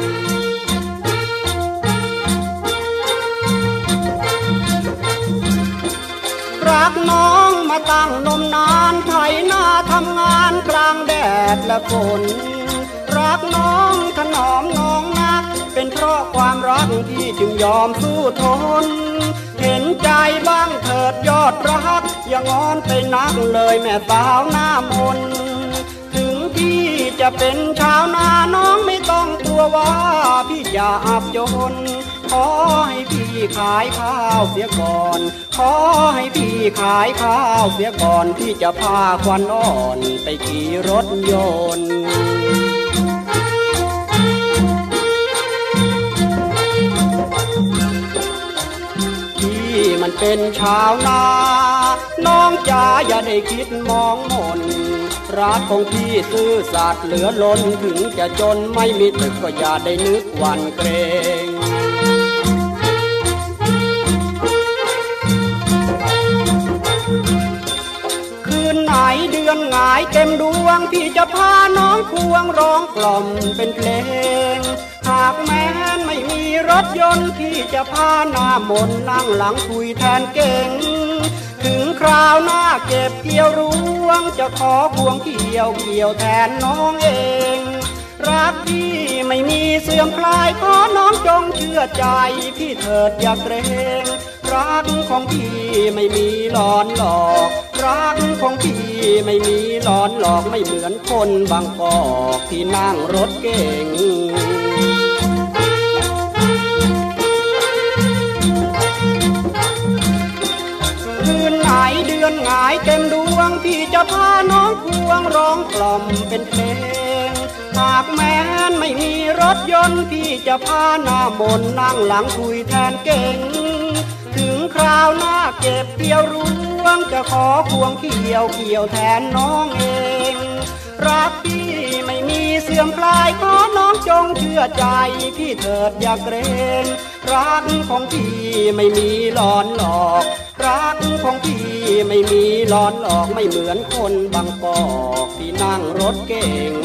รักน้องมาตั้งนมนานไถนาทำงานกลางแดดและฝนรักน้องถนอมน้องนักเป็นเพราะความรักที่จึงยอมสู้ทนเห็นใจบ้างเถิดยอดรักอย่างอนไปนักเลยแม่สาวหน้ามนถึงพี่จะเป็นชาวนาน้องไม่ต้องกลัวว่าพี่จะอับจนขอให้พี่ขายข้าวเสียก่อนขอให้พี่ขายข้าวเสียก่อนที่จะพาควันอ่อนไปขี่รถยนต์มันเป็นชาวนาน้องจ๋าอย่าได้คิดมองมนรักของพี่ซื่อสัตย์เหลือล้นถึงจะจนไม่มีตึกก็อย่าได้นึกหวั่นเกรงคืนไหนเดือนหงายเต็มดวงพี่จะพาน้องควงร้องกล่อมเป็นเพลงหากแม้นไม่มีรถยนต์พี่จะพาหน้ามนนั่งหลังคุยแทนเก่งถึงคราวหน้าเก็บเกี่ยวรวงจะขอควงเกี่ยวแทนน้องเองรักพี่ไม่มีเสื่อมคลายขอน้องจงเชื่อใจพี่เถิดอย่าเกรงรักของพี่ไม่มีหลอนหลอกรักของพี่ไม่มีหลอนหลอกไม่เหมือนคนบางกอกที่นั่งรถเก่งคืนไหนเดือนหงายเต็มดวงพี่จะพาน้องควงร้องกล่อมเป็นเพลงหากแม้นไม่มีรถยนต์พี่จะพาหน้ามนนั่งหลังคุยแทนเก่งถึงคราวหน้าเก็บเกี่ยวรวงจะขอควงเกี่ยวแทนน้องเองรักพี่ไม่มีเสื่อมคลายขอน้องจงเชื่อใจพี่เถิดอย่าเกรงรักของพี่ไม่มีหลอนหลอกรักของพี่ไม่มีหลอนหลอกไม่เหมือนคนบางกอกที่นั่งรถเก่ง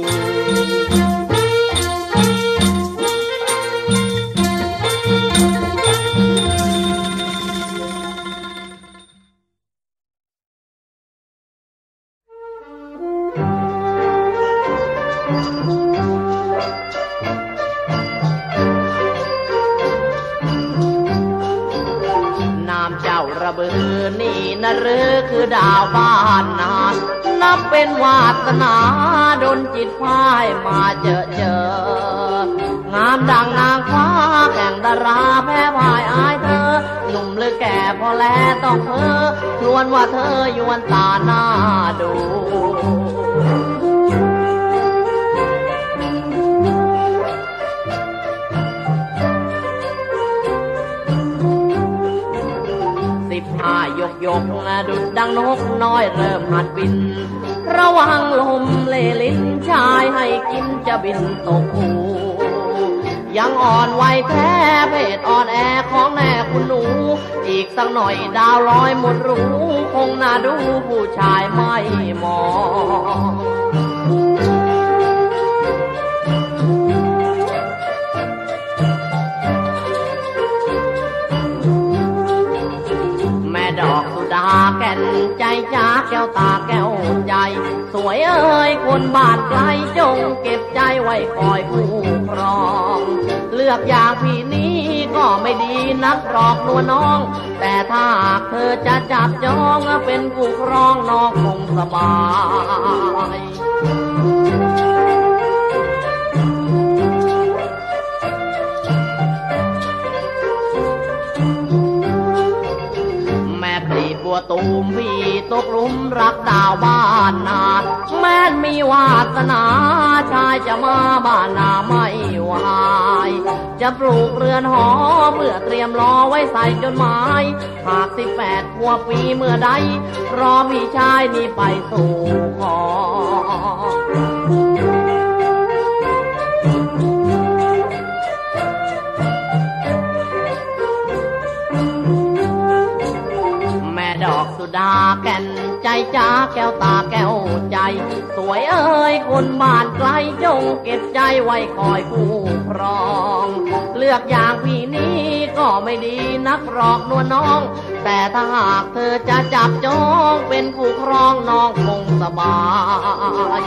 ระเบือนี่นะหรือคือดาวบ้านนานับเป็นวาสนาดลจิตพายมาเจองามดังนางฟ้าแข่งดาราแพ้พายอายเธอหนุ่มหรือแก่พอแลต้องเพ้อครวญว่าเธอยวนตาหน้าดูยกดุดดังนกน้อยเริ่มหัดบินระวังลมเล่ลิ้นชายให้กินจะบินตกหูยังอ่อนวัยแท้เพศอ่อนแอของแม่คุณหนูอีกสักหน่อยดาวลอยหมดรู้คงน่าดูผู้ชายไม่มองดอกสุดาแก่นใจจ้าแก้วตาแก้วใจสวยเอ้ยคนบ้านไกลจงเก็บใจไว้คอยผู้ครองเลือกอย่างพี่นี้ก็ไม่ดีนักหรอกนัวน้องแต่ถ้าเธอจะจับจองเป็นผู้ครองน้องคงสบายบัวตูมพี่ตกหลุมรักดาวบ้านนาแม้นมีวาสนาชายจะมาบ้านนาไม่วายจะปลูกเรือนหอเพื่อเตรียมรอไว้ใส่จดหมายหาก18 ขวบปีเมื่อใดรอพี่ชายนี่ไปสู่ขอดอกสุดาแก่นใจจ้าแก้วตาแก้วใจสวยเอ้ยคนบ้านไกลจงเก็บใจไว้คอยผู้ครองเลือกอย่างพี่นี้ก็ไม่ดีนักหรอกนัวน้องแต่ถ้าหากเธอจะจับจองเป็นผู้ครองน้องคงสบาย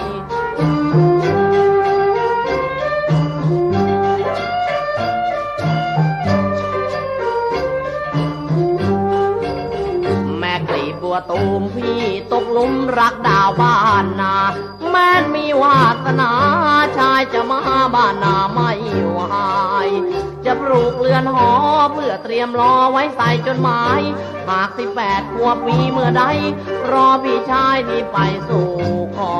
บัวตูมพี่ตกหลุมรักดาวบ้านนาแม้นมีวาสนาชายจะมาบ้านนาไม่วายจะปลูกเรือนหอเพื่อเตรียมรอไว้ใส่จดหมายหาก18 ขวบปีเมื่อใดรอพี่ชายนี่ไปสู่ขอ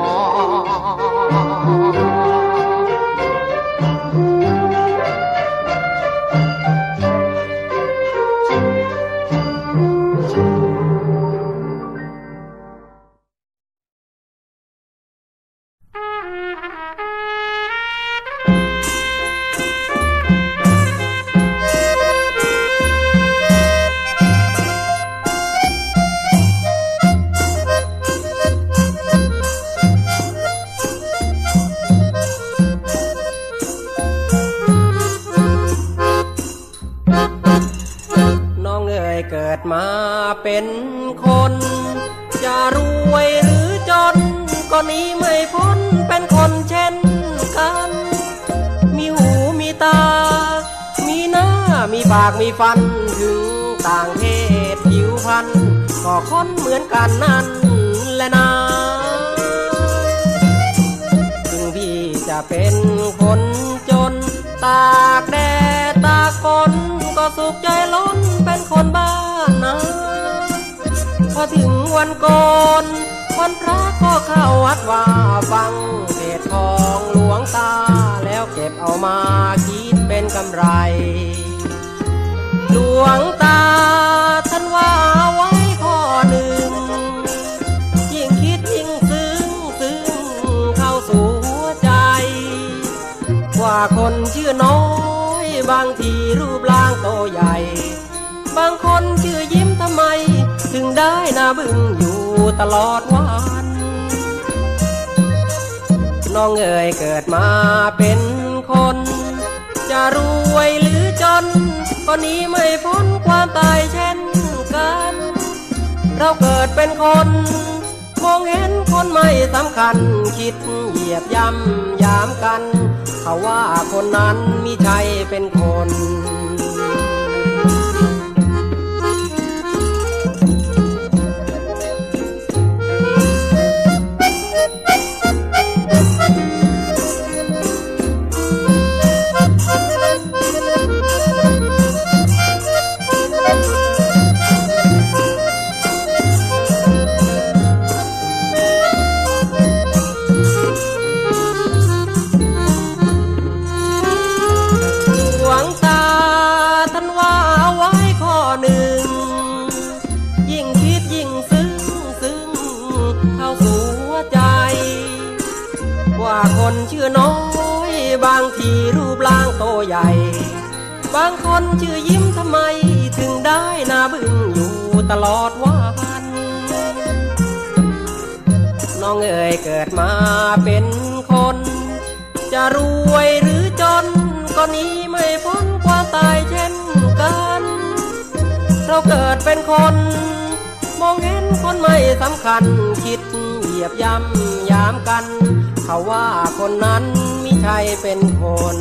มาเป็นคนจะรวยหรือจนก็หนีไม่พ้นเป็นคนเช่นกันมีหูมีตามีหน้ามีปากมีฟันถึงต่างเพศผิวพรรณก็คนเหมือนกันนั่นแหละนะถึงพี่จะเป็นคนจนตากแดดตากฝนก็สุขใจล้นเป็นคนบ้านนะพอถึงวันโกนวันพระก็เข้าวัดว่าฟังเทศน์ของหลวงตาแล้วเก็บเอามาคิดเป็นกำไรหลวงตาท่านว่าไว้ข้อหนึ่งยิ่งคิดยิ่งซึ้งเข้าสู่หัวใจว่าคนชื่อน้อยบางทีรูปร่างโตใหญ่บางคนชื่อยิ้มทำไมถึงได้หน้าบึ้งอยู่ตลอดวันน้องเอ๋ยเกิดมาเป็นคนจะรวยหรือจนก็หนีไม่พ้นความตายเช่นกันเราเกิดเป็นคนมองเห็นคนไม่สำคัญคิดเหยียบย่ำยามกันเขาว่าคนนั้นมิใช่เป็นคนคนชื่อน้อยบางทีรูปร่างโตใหญ่บางคนชื่อยิ้มทำไมถึงได้หน้าบึ้งอยู่ตลอดวันน้องเอ๋ยเกิดมาเป็นคนจะรวยหรือจนก็หนีไม่พ้นความตายเช่นกันเราเกิดเป็นคนมองเห็นคนไม่สำคัญคิดเหยียบย่ำยามกันเขาว่าคนนั้นมิใช่เป็นคน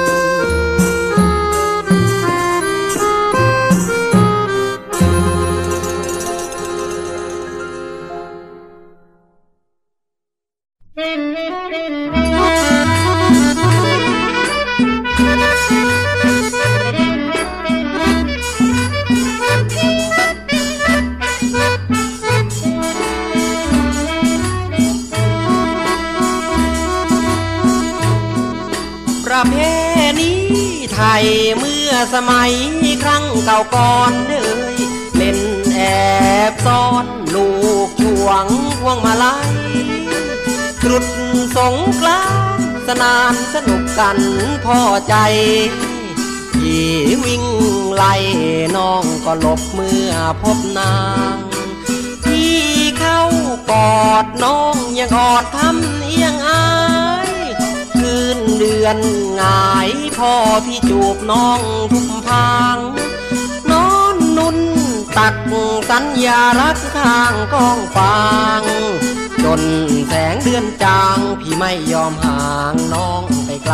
ประเพณีไทยเมื่อสมัยครั้งเก่าก่อนเลยเล่นแอบซ่อนลูกช่วงพวงมาลัยตรุษสงกรานต์สนานสนุกกันพอใจที่วิ่งไล่น้องก็หลบเมื่อพบนางที่เข้ากอดน้องยังอดทำเอียงอายคืนเดือนหงายพ่อพี่จูบน้องทุกพางนอนนุ่นตักสัญญารักข้างกองฟางจนแสงเดือนจางพี่ไม่ยอมห่างน้องไปไกล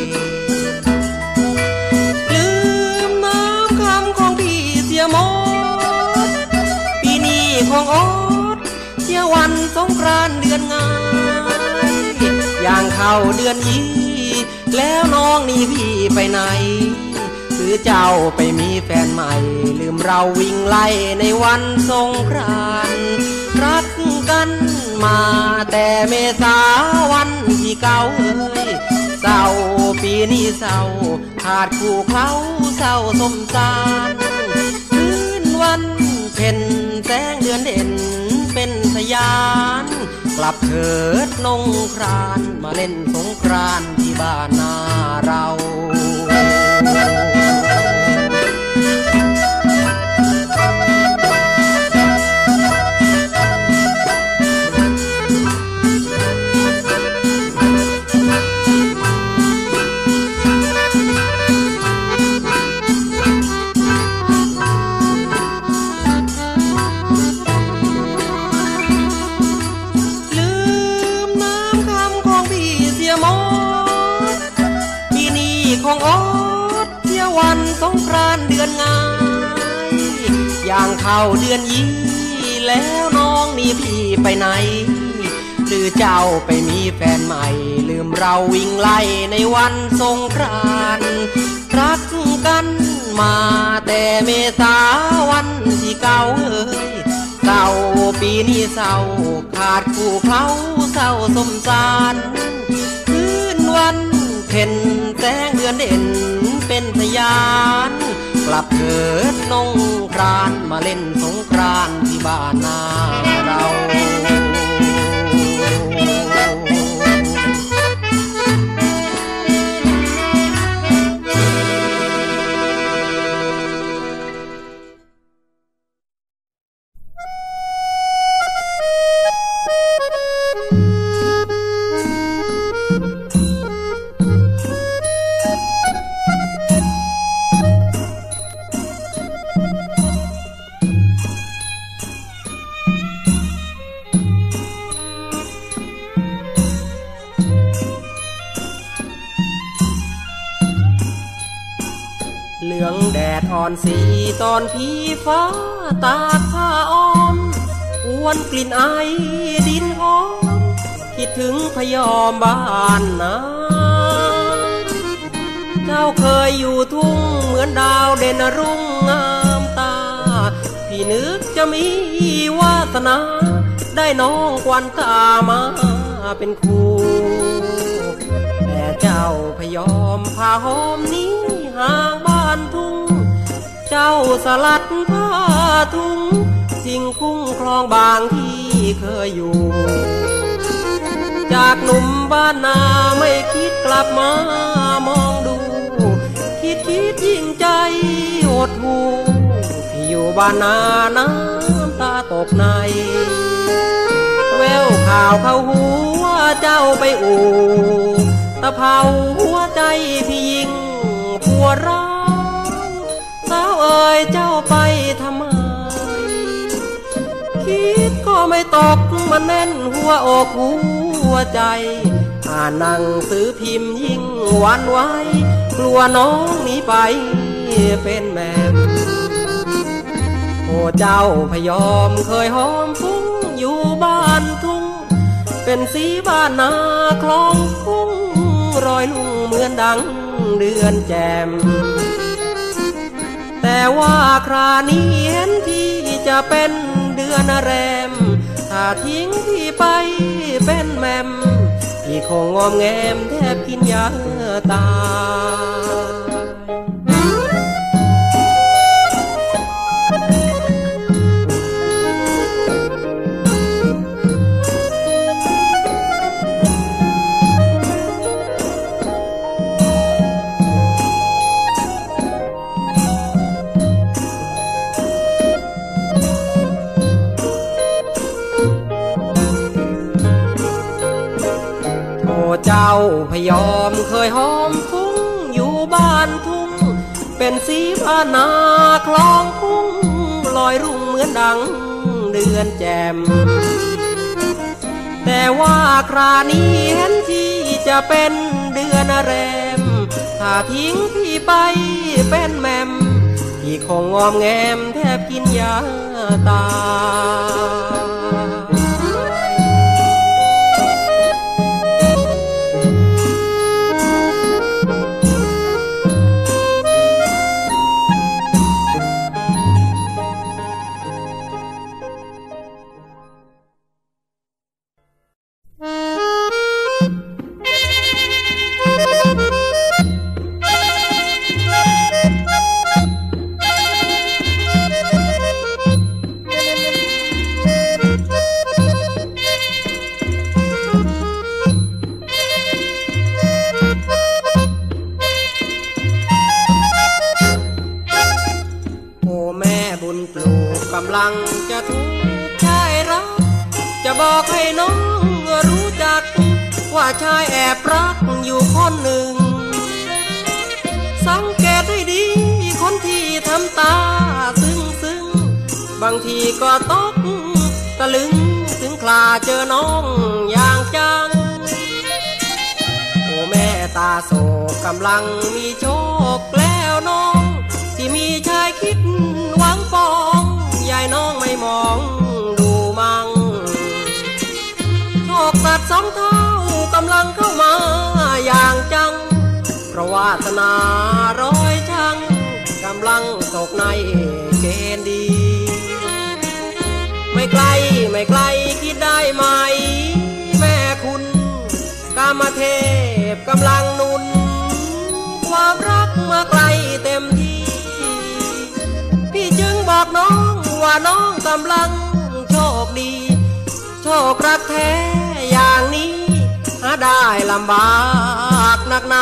ลืมน้ำคำของพี่เสียหมดปีนี้ของอดเสียวันสงกรานต์เดือนงายอย่างเข้าเดือนยี่แล้วน้องนี่พี่ไปไหนหรือเจ้าไปมีแฟนใหม่ลืมเราวิ่งไล่ในวันสงกรานต์รักกันมาแต่เมษาวันที่เก่าเอ่ยเศร้าปีนี้เศร้าขาดคู่เขาเศร้าสมสารคืนวันเพ็ญแสงเดือนเด่นเป็นสยานกลับเถิดนงครานมาเล่นสงกรานต์ที่บ้านนาเราของอดเที่ยววันสงกรานต์เดือนงายอย่างเข้าเดือนยี่แล้วน้องนี่พี่ไปไหนหรือเจ้าไปมีแฟนใหม่ลืมเราวิ่งไล่ในวันสงกรานต์รักกันมาแต่เมษาวันที่เก่าเอ่ยเศร้าปีนี้เศร้าขาดคู่เขาเศร้าสมสารคืนวันเพ็ญแสงเดือนเด่นเป็นพยานกลับเถิดนงครานมาเล่นสงกรานต์ที่บ้านนาเรา เหลืองแดดอ่อนสีตอนพี่ฟ้าตากผ้าอ้อมอวนกลิ่นไอดินหอมคิดถึงพยอมบ้านนาเจ้าเคยอยู่ทุ่งเหมือนดาวเด่นรุ่งงามตาพี่นึกจะมีวาสนาได้น้องควันตามาเป็นคู่แต่เจ้าพยอมผ้าหอมนี้ห่างบ้านทุ่งเจ้าสลัดผ้าทุ่งทิ้งคุ้งคลองบางที่เคยอยู่จากหนุ่มบ้านนาไม่คิดกลับมามองดูคิดยิ่งใจดหูพี่อยู่บ้านนาน้ำตาตกในแววข่าวเข้าหูว่าเจ้าไปอู่ตะเภาหัวใจพี่ยิ่งปวดร้าวสาวเอ๋ยเจ้าไปทำไมคิดก็ไม่ตกมันแน่นหัวอกหัวใจอ่านหนังสือพิมพ์ยิ่งหวั่นไหวกลัวน้องหนีไปเป็นแม่โอ้เจ้าพยอมเคยหอมฟุ้งอยู่บ้านทุ่งเป็นสีบ้านนาคลองคุ้งรอยลุ่งเหมือนดังเดือนแจ่มแต่ว่าครานี้เห็นที่จะเป็นเดือนแรมถ้าทิ้งพี่ไปเป็นแม่มพี่คงงอมแงมแทบกินยาตเจ้าพยอมเคยหอมฟุ้งอยู่บ้านทุ่งเป็นสีบ้านนาคลองคุ้งลอยรุ่งเหมือนดังเดือนแจ่มแต่ว่าครานี้เห็นที่จะเป็นเดือนแรมถ้าทิ้งพี่ไปเป็นแม่มพี่คงงอมแงมแทบกินยาตายกำลังจะทุกข์ชายรักจะบอกให้น้องรู้จักว่าชายแอบรักอยู่คนหนึ่งสังเกตให้ดีคนที่ทำตาซึ้งบางทีก็ตกตะลึงถึงคลาเจอน้องอย่างจังโอ้แม่ตาโศกกำลังมีโชคแล้วน้องที่มีชายคิดหวังปองยายน้องไม่มองดูมั่งโชคตัดสองเท้ากำลังเข้ามาอย่างจังเพราะวาสนาร้อยช่างกำลังตกในเกณฑ์ดีไม่ไกลคิดได้ไหมแม่คุณกามเทพกำลังหนุนความรักมาไกลเต็มที่พี่จึงบอกน้องว่าน้องกำลังโชคดีโชครักแท้อย่างนี้หาได้ลำบากนักหนา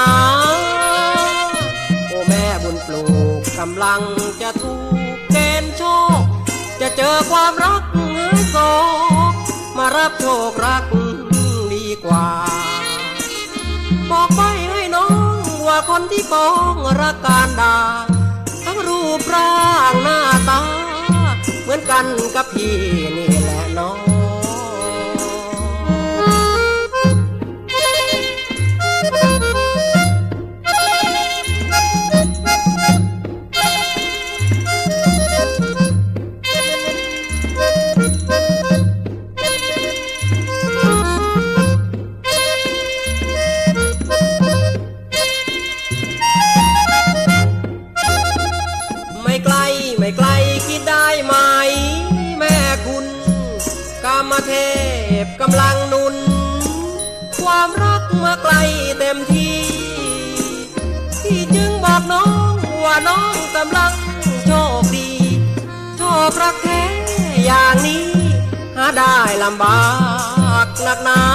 โอ้แม่บุญปลูกกำลังจะถูกเกณฑ์โชคจะเจอความรักหายโศกมารับโชครักดีกว่าบอกไปให้น้องว่าคนที่ปองรักการดาทั้งรูปร่างหน้าตาเหมือนกันกับพี่นี่แหละน้องไม่ไกลคิดได้ไหมแม่คุณกามเทพกำลังหนุนความรักมาไกลเต็มที่พี่จึงบอกน้องว่าน้องกำลังโชคดีโชครักแท้อย่างนี้หาได้ลำบากนักหนา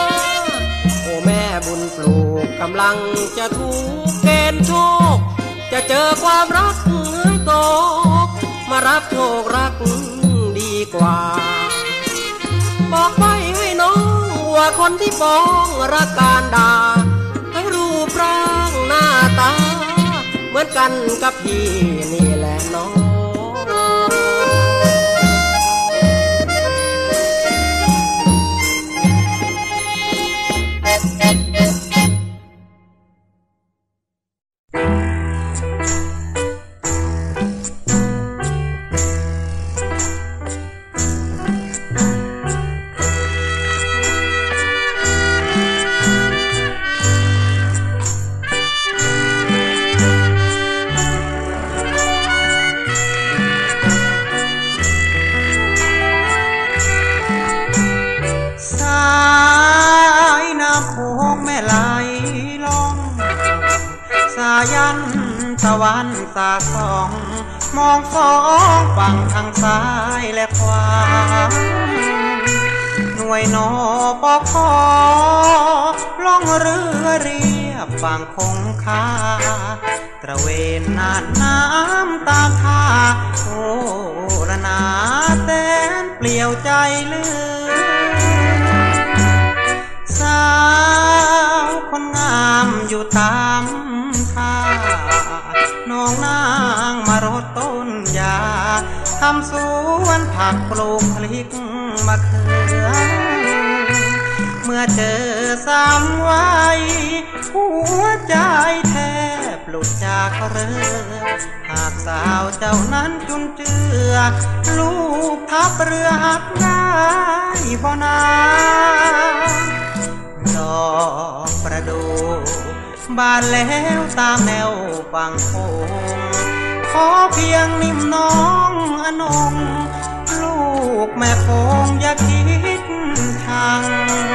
โอ้แม่บุญปลูกกำลังจะถูกเกณฑ์โชคจะเจอความรักโตมารับโชครักดีกว่าบอกไปให้น้องว่าคนที่ปองรักการด่าทั้งรูปร่างหน้าตาเหมือนกันกับพี่นี่แหละน้องตะวันสาดส่องมองสองฝั่งทางซ้ายและขวาหน่วยนปคล่องเรือเรียบฝั่งคงคาตระเวนน่านน้ำตามท่าโอ้ระนาแสนเปลี่ยวใจลือสาวคนงามอยู่ตามท่าน้องนางมารดต้นยาทำสวนผักปลูกพลิกมะเขือเมื่อเจอสามวัยหัวใจแทบหลุดจากเรือหากสาวเจ้านั้นจุนเจือลูกทับเรือหักได้บ่นาดอกประดูบานแล้วตามแนวฝั่งโขงขอเพียงนิ่มน้องอนงลูกแม่คงอย่าคิดทาง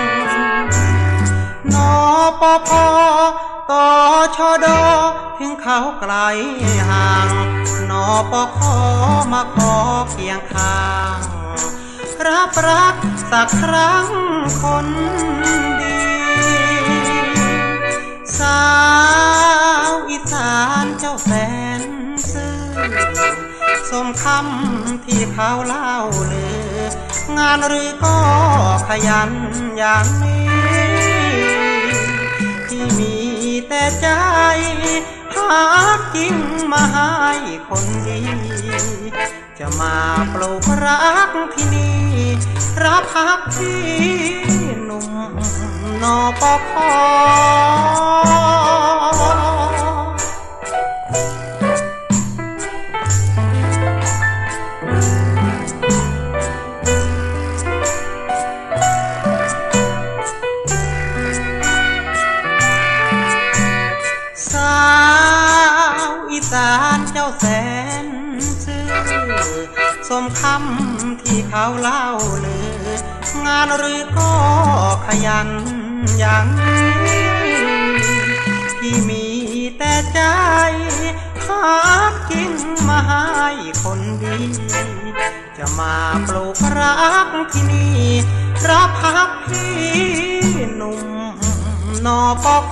นปพตชดถึงเขาไกลห่างนปคมาขอเคียงข้างรับรักสักครั้งคนดีสาวอีสานเจ้าแสนซื่อสมคำที่เขาเล่าลืองานหรือก็ขยันอย่างนี้ที่มีแต่ใจหากินมาให้คนดีจะมาปลูกรักที่นี่รับพักที่หนุ่มนปคสาวอีสานเจ้าแสนซื่อสมคำที่เขาเล่าลืองานหรือก็ขยันอย่างนี้ที่มีแต่ใจหากินมาให้คนดีจะมาปลูกรักที่นี่รับพักพี่หนุ่มนปค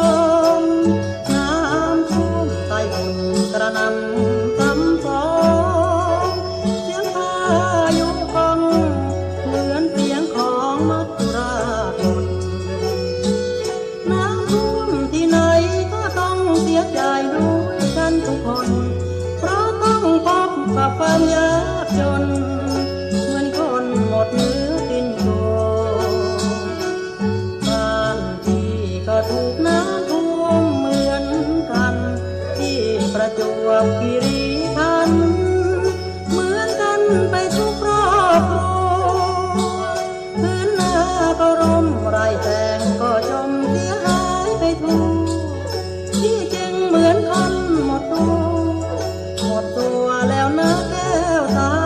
กระนำซ้ำซ้อนกับความยากจนเหมือนคนหมดเนื้อกินโชบ้านที่ก็ถูกน้ำท่วมเหมือนกันที่ประจวบคีรีขันธ์เหมือนกันไปทุกครอบครัวพื้นนาก็ร่มไร่แตงก็จมเสียหายไปทั่วที่จริงเหมือนคนหมดตัวแล้วนะแก้วตา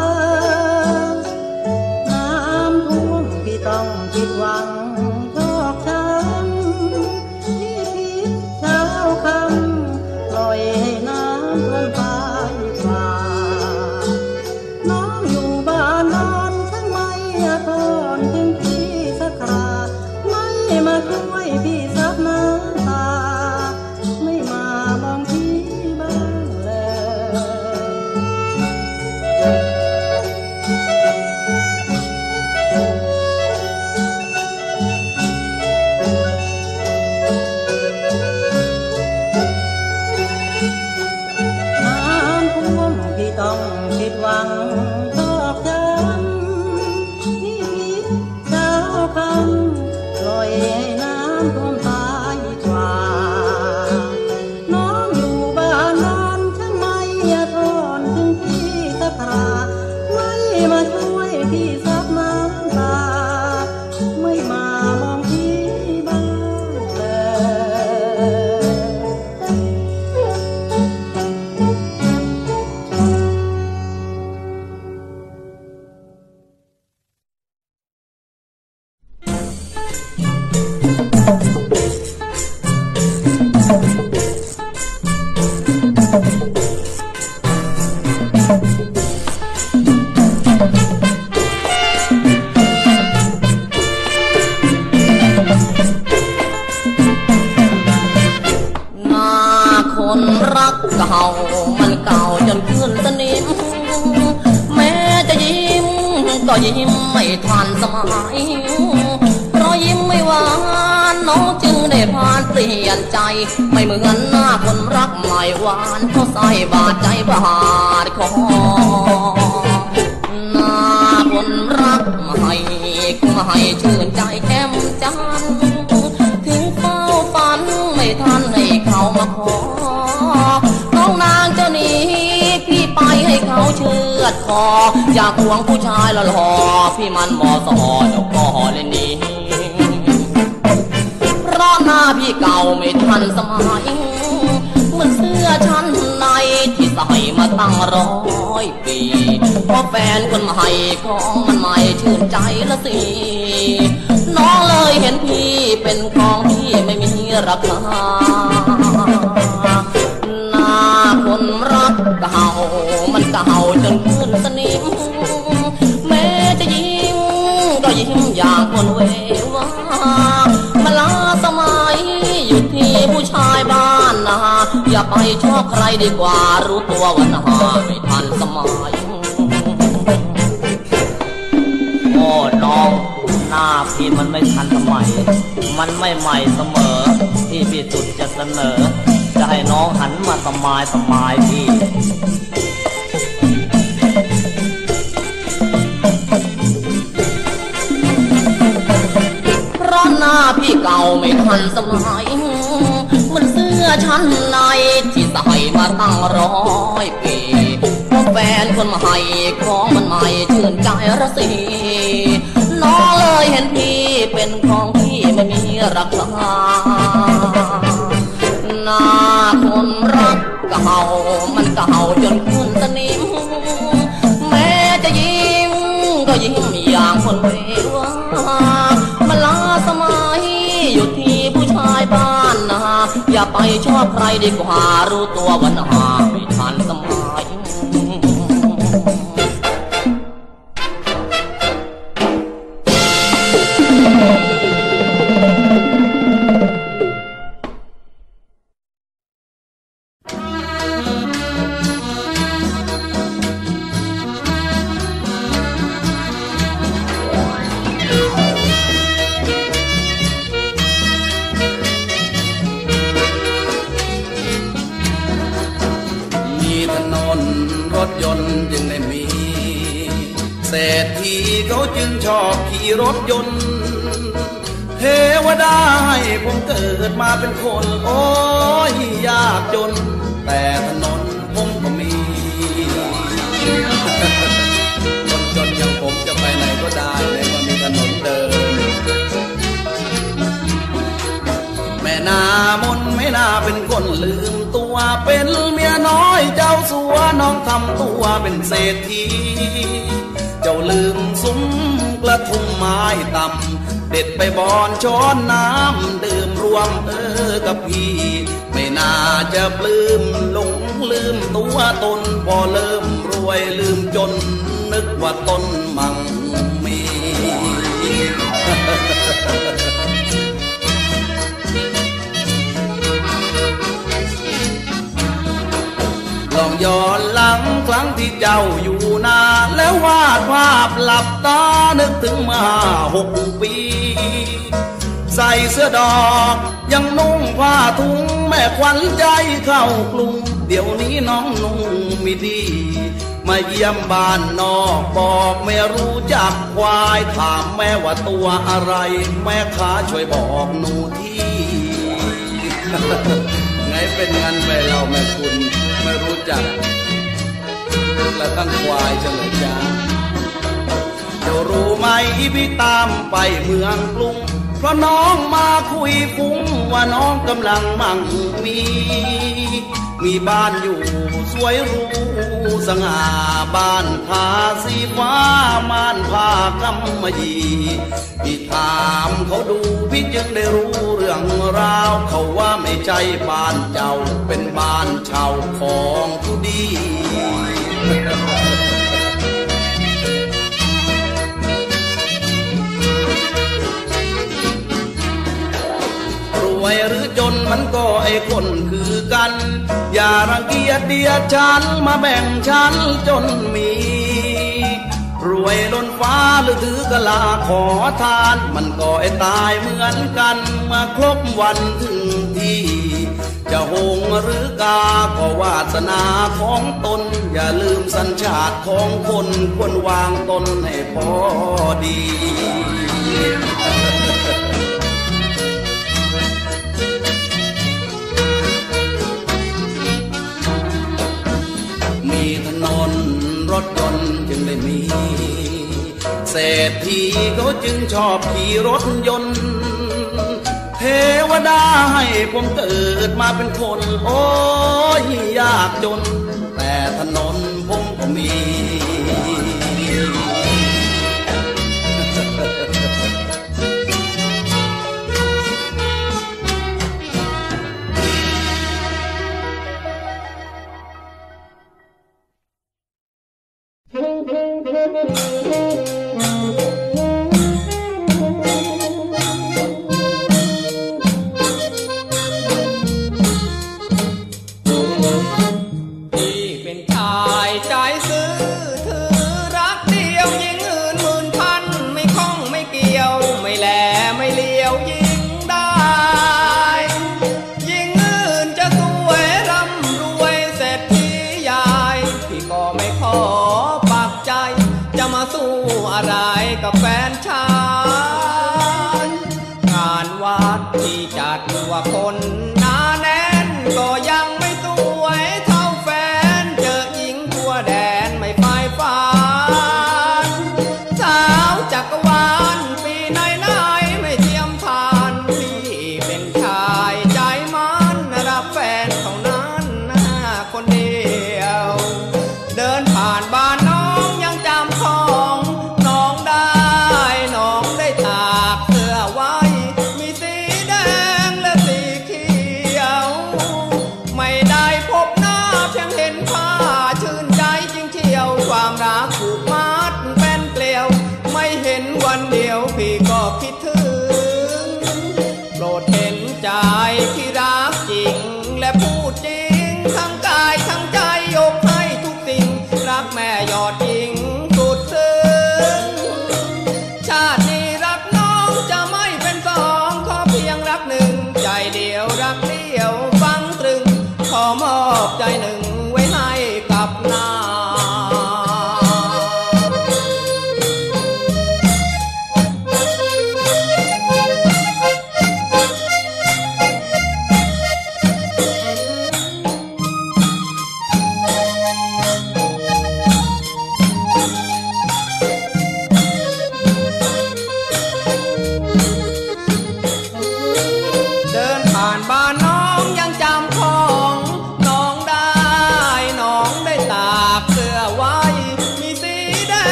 น้ำท่วมพี่ต้องผิดหวังชอกช้ำที่คิดเช้าคำปล่อยให้น้ำท่วมไปฝ่าน้องอยู่บ้านนอนทั้งไม่ทนถึงพี่สักคราไม่มาช่วยพี่ซับน้ำตาไม่มามองพี่บ้างเลยต้องผิดหวังชอกช้ำที่คิดเช้าคำปล่อยให้น้ำท่วมตายกว่าน้องอยู่บ้านนอนช่างไม่ทนถึงพี่สักคราไม่มาช่วยพี่ซับน้ำตาไม่มามองพี่บ้างเลยเก่ามันเก่าจนขึ้นสนิมแม้จะยิ้มก็ยิ้มไม่ทันสมัยเพราะยิ้มไม่หวานน้องจึงได้ผ่านเปลี่ยนใจไม่เหมือนหน้าคนรักใหม่หวานเพราะใส่บาดใจบาดคอหน้าคนรักใหม่ก็ไม่ชื่นใจแก้มจันถึงเฝ้าฝันไม่ทันให้เขามาขอน้องนางเจ้านี้พี่ไปให้เขาเชือดคออยากห่วงผู้ชายละหล่อพี่มันมอสอเจ้าพ่อเลยนี่เพราะหน้าพี่เก่าไม่ทันสมัยเหมือนเสื้อชั้นในที่ใส่มาตั้ง100 ปีเพราะแฟนคนใหม่ของมันใหม่ชื่นใจละสิน้องเลยเห็นพี่เป็นของที่ไม่มีราคาคนรักเก่ามันเก่าจนขึ้นสนิมแม้จะยิ้มก็ยิ้มอย่างคนเววามาลาสมัยอยู่ที่ผู้ชายบ้านนาอย่าไปชอบใครดีกว่ารู้ตัวว่าหน้าไม่ทันสมัยโอ้น้องหน้าพี่มันไม่ทันสมัยมันไม่ใหม่เสมอที่พี่สุดจะเสนอจะให้น้องหันมาสมายพี่เพราะหน้าพี่เก่าไม่ทันสมัยมันเสื้อชั้นในที่ใส่มาตั้ง100 ปีเพราะแฟนคนใหม่ของมันใหม่ชื่นใจระสิน้องเลยเห็นพี่เป็นของที่ไม่มีราคาหน้าคนรักเก่ามันเก่าจนขึ้นสนิมแม้จะยิ้มก็ยิ้มอย่างคนเววามาลาสมัยอยู่ที่ผู้ชายบ้านนาอย่าไปชอบใครดีกว่ารู้ตัวว่าหน้าไม่ทันสมัยเถนนรถยนต์จึงได้มีเศรษฐีเขาจึงชอบขี่รถยนต์เทวดาให้ผมเกิดมาเป็นคนโอ้ยยากจนแต่ถนนผมก็มีคนจนอย่างผมจะไปไหนก็ได้ในเมื่อมีถนนเดินแม่นามนไม่น่าเป็นคนลืมตัวเป็นเมียน้อยเจ้าสัวน้องทำตัวเป็นเศรษฐีเจ้าลืมซุ้มกระทุ่มไม้ต่ำเด็ดไปบอนช้อนน้ำดื่มรวมกับพี่ไม่น่าจะปลื้มหลงลืมตัวตนพอเริ่มรวยลืมจนนึกว่าตนมั่งมีลองย้อนหลังครั้งที่เจ้าอยู่นาแล้ววาดภาพหลับตานึกถึงมา6 ปีใส่เสื้อดอกยังนุ่งผ้าถุงแม่ขวัญใจเข้ากรุงเดี๋ยวนี้น้องนุ่งไม่ดีมาเยี่ยมบ้านนอกบอกไม่รู้จักควายถามแม่ว่าตัวอะไรแม่ค้าช่วยบอกหนูที่ ไงเป็นงั้นไปเราแม่คุณไม่รู้จักและตั้งควายเฉลยจ้าเจ้ารู้ไหมพี่ตามไปเมืองกรุงเพราะน้องมาคุยฟุ้งว่าน้องกำลังมั่งมีบ้านอยู่สวยหรูสง่าบ้านทาสีฟ้าม่านผ้ากำมะหยี่พี่ถามเขาดูพี่จึงได้รู้เรื่องราวเขาว่าไม่ใช่บ้านเจ้าเป็นบ้านชาวของผู้ดีรวยหรือจนมันก็ไอ้คนคือกันอย่ารังเกียจเดียดฉันมาแบ่งฉันจนมีรวยล้นฟ้าหรือถือกะลาขอทานมันก็ไอ้ตายเหมือนกันมาครบวันถึงที่จะหงหรือกาก็วาสนาของตนอย่าลืมสัญชาติของคนควรวางตนให้พอดีมีถนนรถยนต์จึงได้มีเศรษฐีเขาจึงชอบขี่รถยนต์เทวดาให้ผมเกิดมาเป็นคนโอ้ยยากจนแต่ถนนผมก็มีอะไรกับแฟนชายงานวัดที่จัดว่าคนหนาแน่นก็ยังไม่สวยเท่าแฟนเจอหญิงทั่วแดนไม่ไปฝันสาวจักรวาลปีไหนไม่เทียมทานพี่เป็นชายใจมันรับแฟนเท่านั้นคนเดียวเดินผ่านบ้านน้องยังจำของน้องได้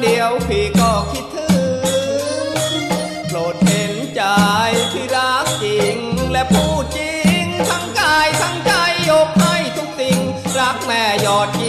เดียวพี่ก็คิดถึงโปรดเห็นใจที่รักจริงและพูดจริงทั้งกายทั้งใจยกให้ทุกสิ่งรักแม่ยอดยิ่ง